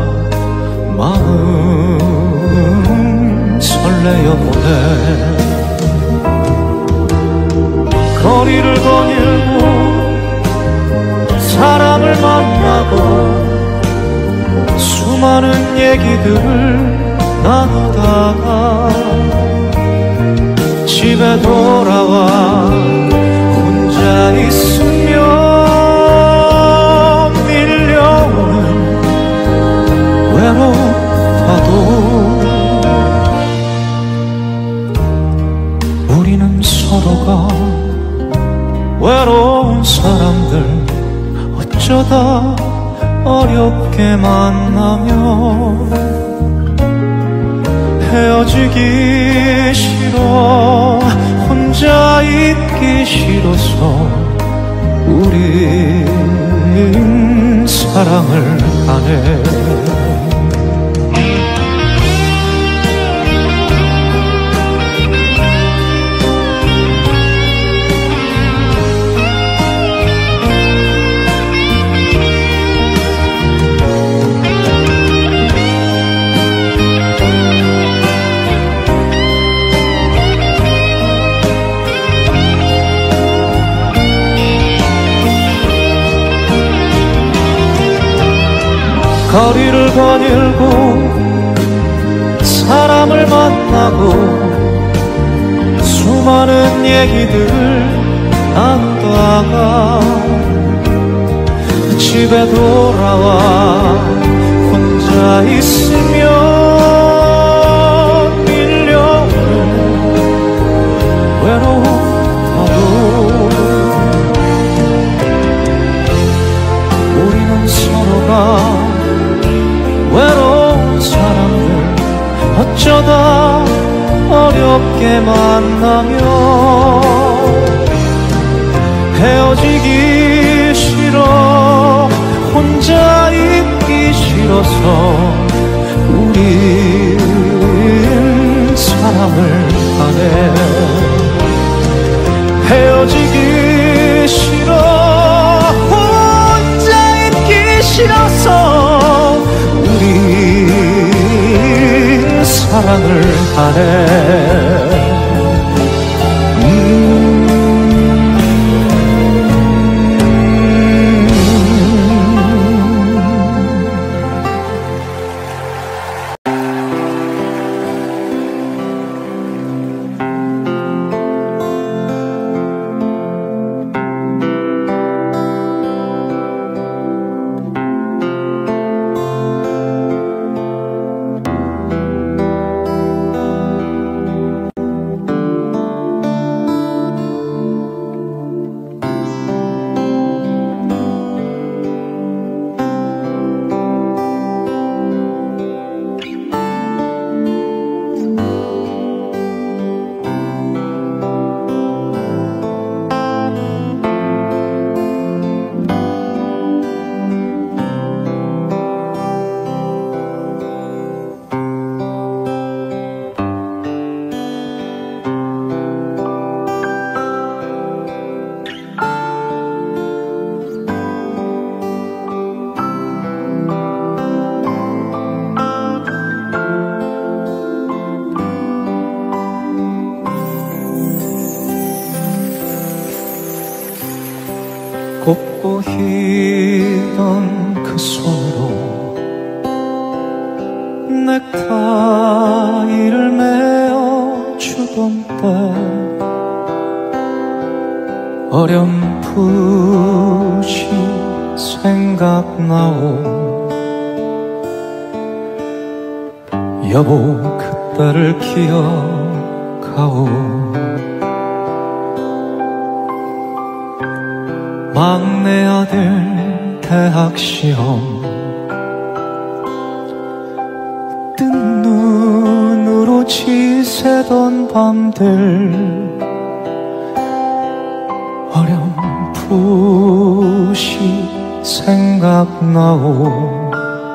마음 설레어 보내. 거리를 거닐고 사람을 만나고 수많은 얘기들을 나누다가 집에 돌아와 혼자 있으면 밀려오는 외로움과도 우리는 서로가 외로운 사람들 어쩌다 어렵게 만나며 헤어지기 싫어 혼자 있기 싫어서 우린 사랑을 하네. 거리를 거닐고 사람을 만나고 수많은 얘기들을 나누다가 집에 돌아와 혼자 있으면 밀려오는 외로움과도 우리는 서로가 외로운 사람들 어쩌다 어렵게 만나며 헤어지기 싫어 혼자 있기 싫어서 우린 사랑을 하네. 헤어지기 싫어 혼자 있기 싫어서 우리 넥타이를 메어주던 때 어렴풋이 생각나오. 여보 그때를 기억하오. 막내 아들 대학 시험 뜬 눈으로 지새던 밤들 어렴풋이 생각나오.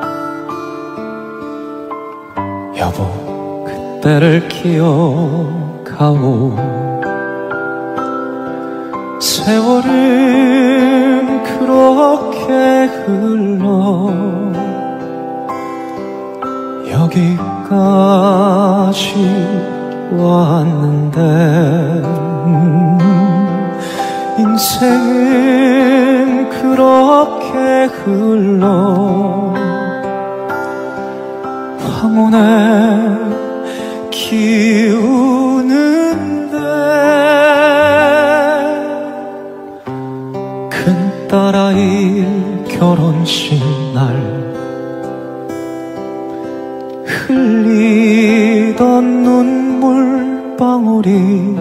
여보 그때를 기억하오. 세월은 그렇게 흘러 여기까지 왔는데 인생은 그렇게 흘러 황혼에 기우는데 큰딸아이 결혼식 날 흘리던 눈물방울이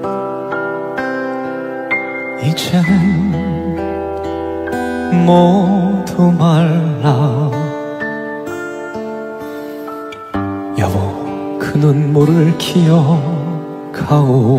이제는 모두 말라. 여보 그 눈물을 기억하오.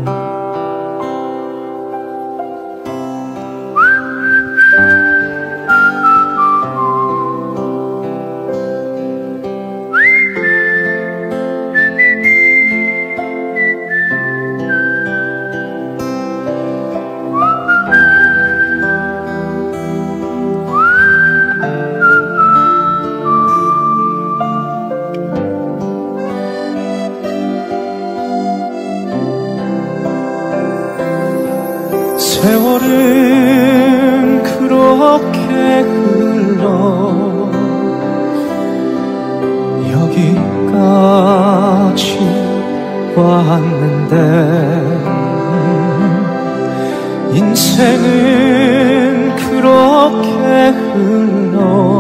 세월은 그렇게 흘러 여기까지 왔는데 인생은 그렇게 흘러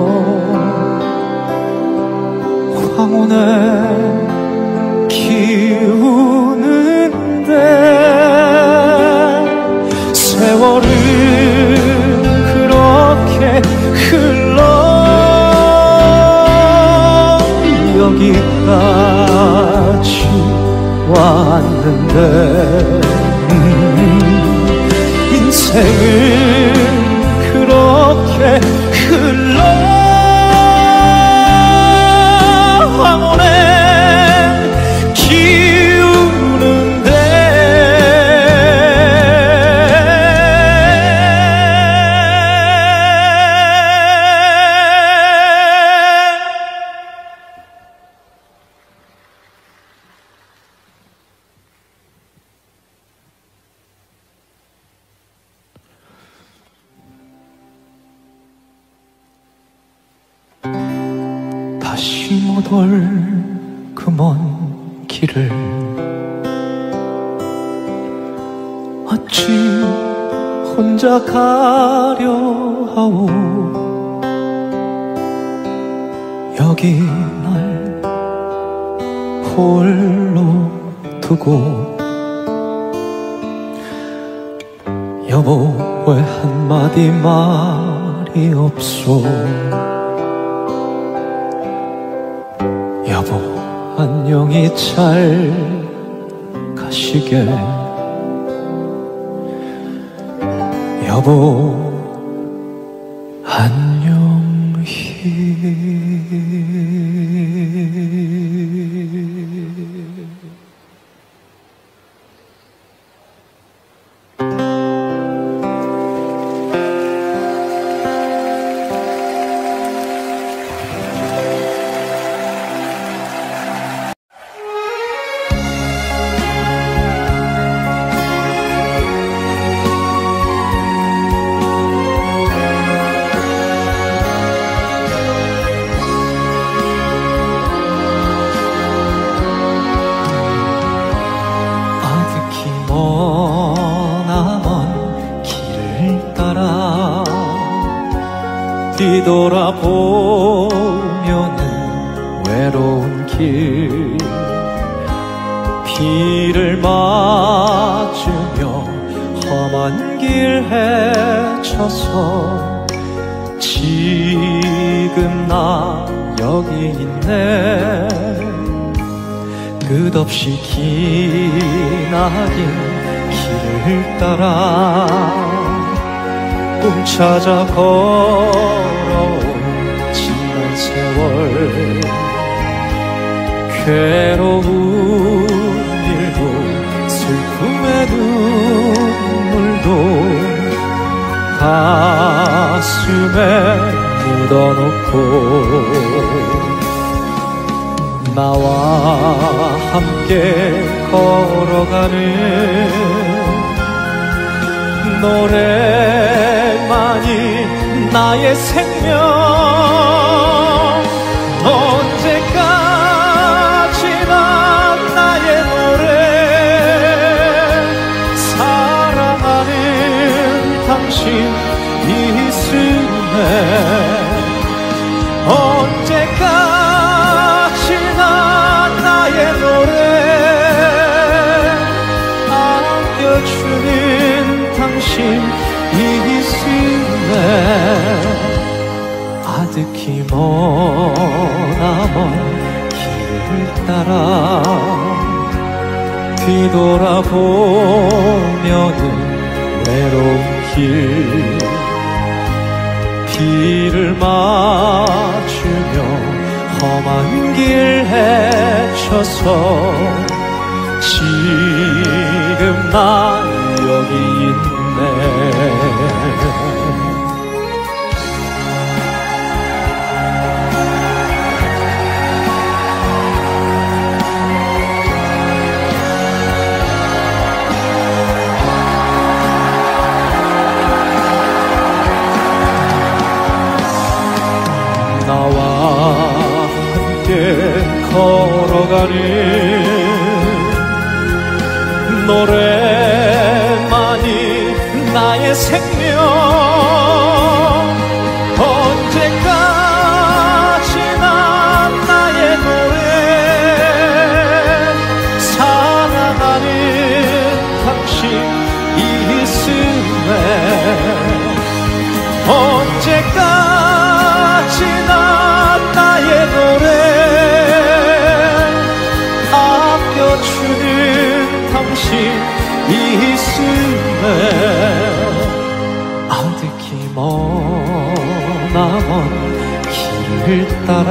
황혼에 기우는데 세월은 그렇게 흘러 여기까지 왔는데 음, 인생은 그렇게 흘러 황혼에 다시 못 올 그 먼 길을 어찌 혼자 가려 하오. 여기 날 홀로 두고 여보 왜 한마디 말이 없소. 여보 안녕히 잘 가시게. 여보 안녕히. 뒤돌아보면은 외로운 길 비를 맞으며 험한 길 헤쳐서 지금 나 여기 있네. 끝없이 기나긴 길을 따라 꿈 찾아 걸어온 지난 세월 괴로운 일도 슬픔의 눈물도 가슴에 묻어놓고 나와 함께 걸어가는 노래만이 나의 생명. 언제까지나 나의 노래 사랑하는 당신 있음에 언제까지나 나의 노래 안겨주는 당신 있음에 아득히 머나먼 길을 따라 뒤돌아보면은 외로운 길 비를 맞추며 험한 길 헤쳐서 지금 난 여기 있네. 나와 함께 걸어가는 노래만이 나의 생명. 언제까지나 나의 노래 사랑하는 당신 있음에 언제까지나 나의 노래 아껴주는 당신 있음에 아득히 머나먼 길을 따라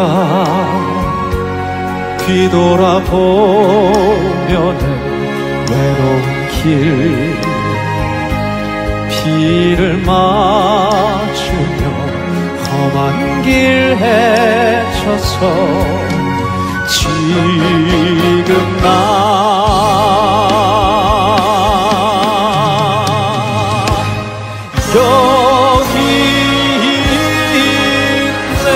뒤돌아보면은 외로운 길 비를 맞추며 험한 길 헤쳐서 지금 나 여기 있네.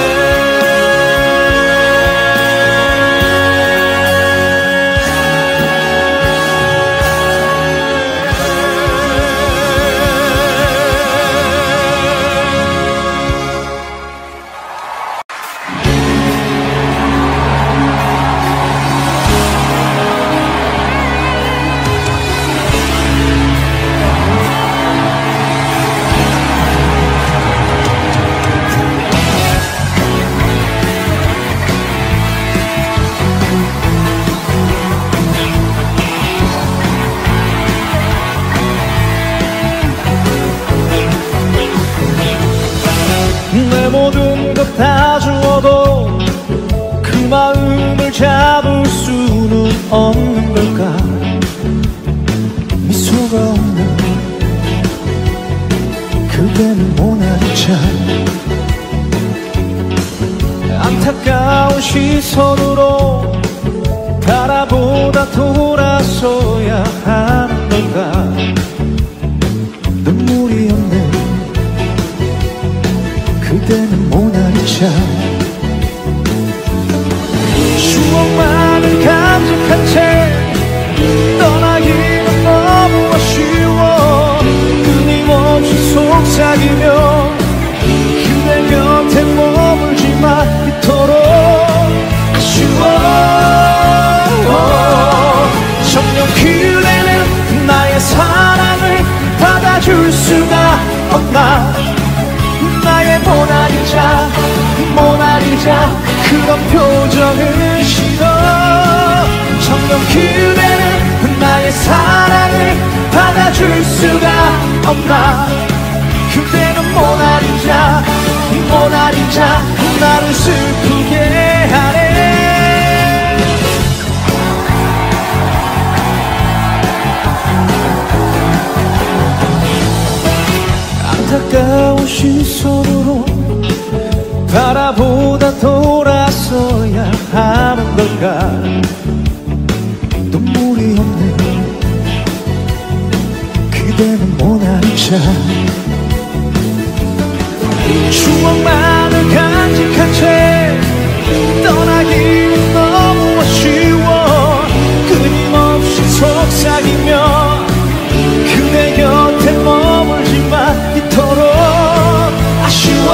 내 모든 것 다 주어도 그 마음을 잡을 수는 없는 걸까. 미소가 없는 그대는 모나리자. 안타까운 시선으로 바라보다 돌아서야 하는 건가. 눈물이 없는 그대는 모나리자. 추억만을 간직한 채 떠나기는 너무 아쉬워. 끊임없이 속삭이며 그대 곁에 그런 표정은 싫어. 정녕 그대는 나의 사랑을 받아줄 수가 없나. 그대는 모나리자 모나리자 나를 슬프게 하네. 안타까운 시선으로 바라보다 돌아서야 하는 걸까. 눈물이 없는 그대는 모나리자. 추억만을 간직한 채 떠나기는 너무 아쉬워. 끊임없이 속삭이며 그대 곁에 머물지만 이토록 아쉬워.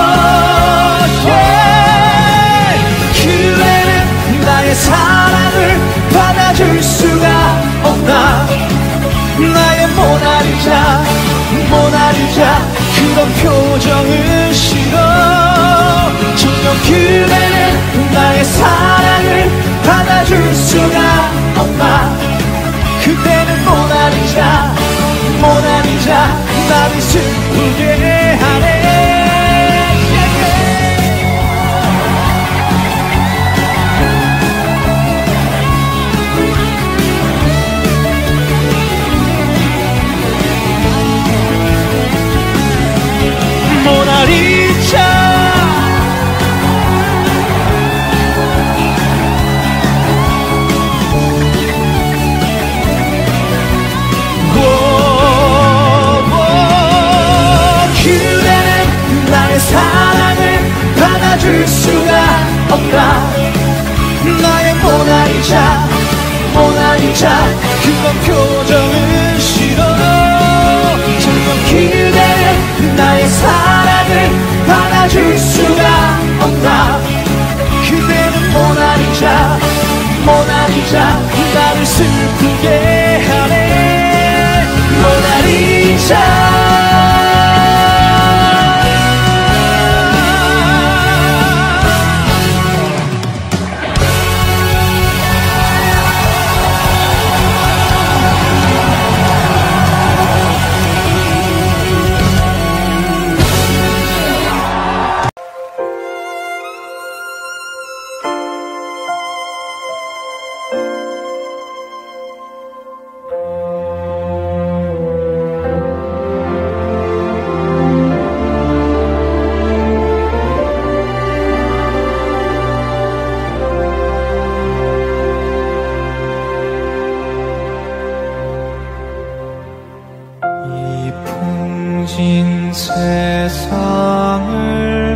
yeah. 그대는 나의 사랑을 받아줄 수가 없나. 나의 모나리자 모나리자 그런 표정은 싫어. 정녕 그대는 나의 사랑을 받아줄 수가 없나. 그대는 모나리자 모나리자 나를 슬프게 하네. 모나리자 그대는 나의 사랑을 받아줄 수가 없다. 나의 모나리자 모나리자 그런 표정은 싫어. 정녕 그대는 나의 사랑을 받아줄 수가 없다. 그대는 모나리자 모나리자 나를 슬프게 하네. 모나리자 진 세상을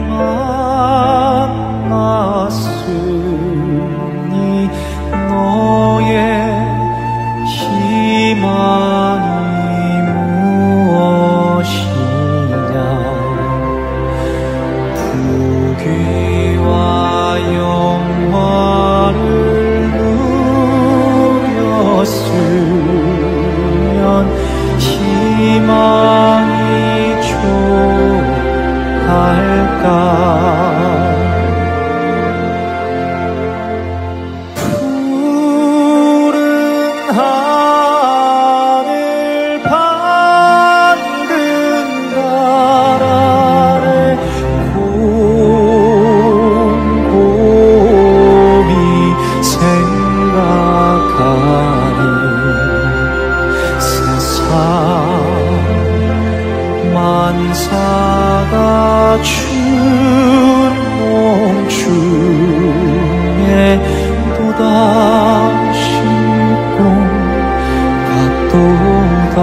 만났으니 너의 희망이 무엇이냐. 부귀와 영화를 누렸으면 희망이 할까. 푸른 하늘 밝은 달 아래 곰곰이 생각하니 세상 만사가 춘 봄중에 또다시 꿈 같도다.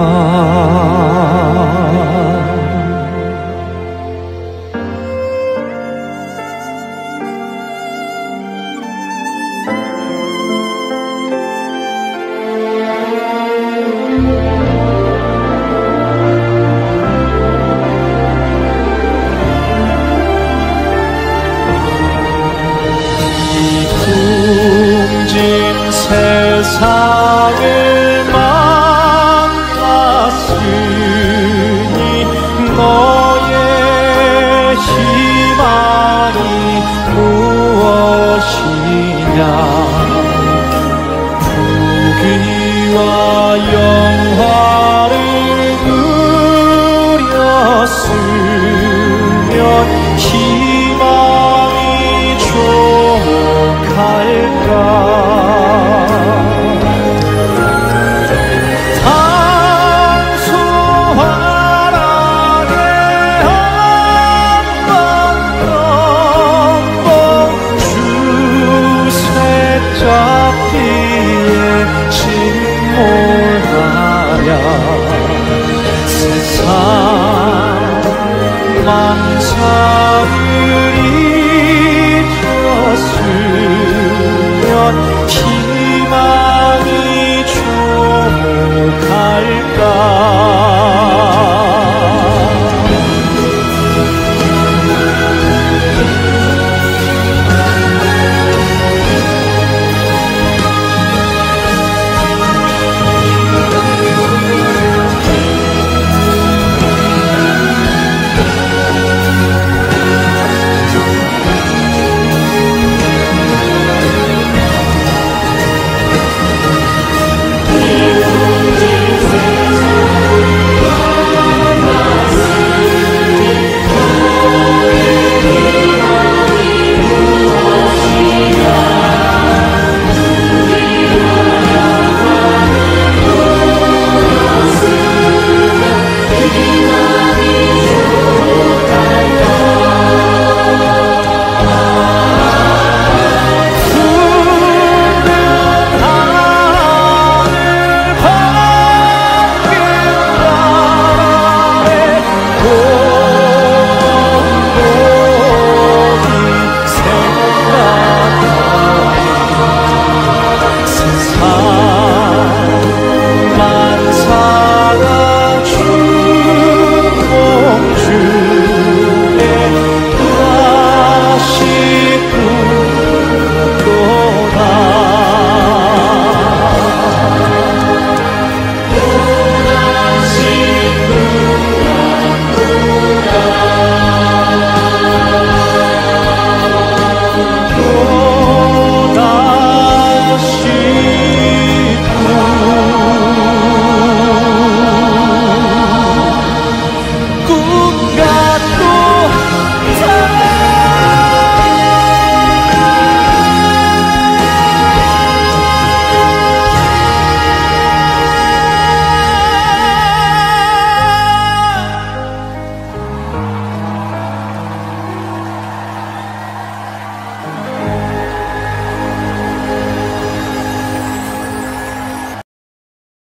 세상을 만났으니 너의 희망이 무엇 그냥 부귀와 영화를 그렸으면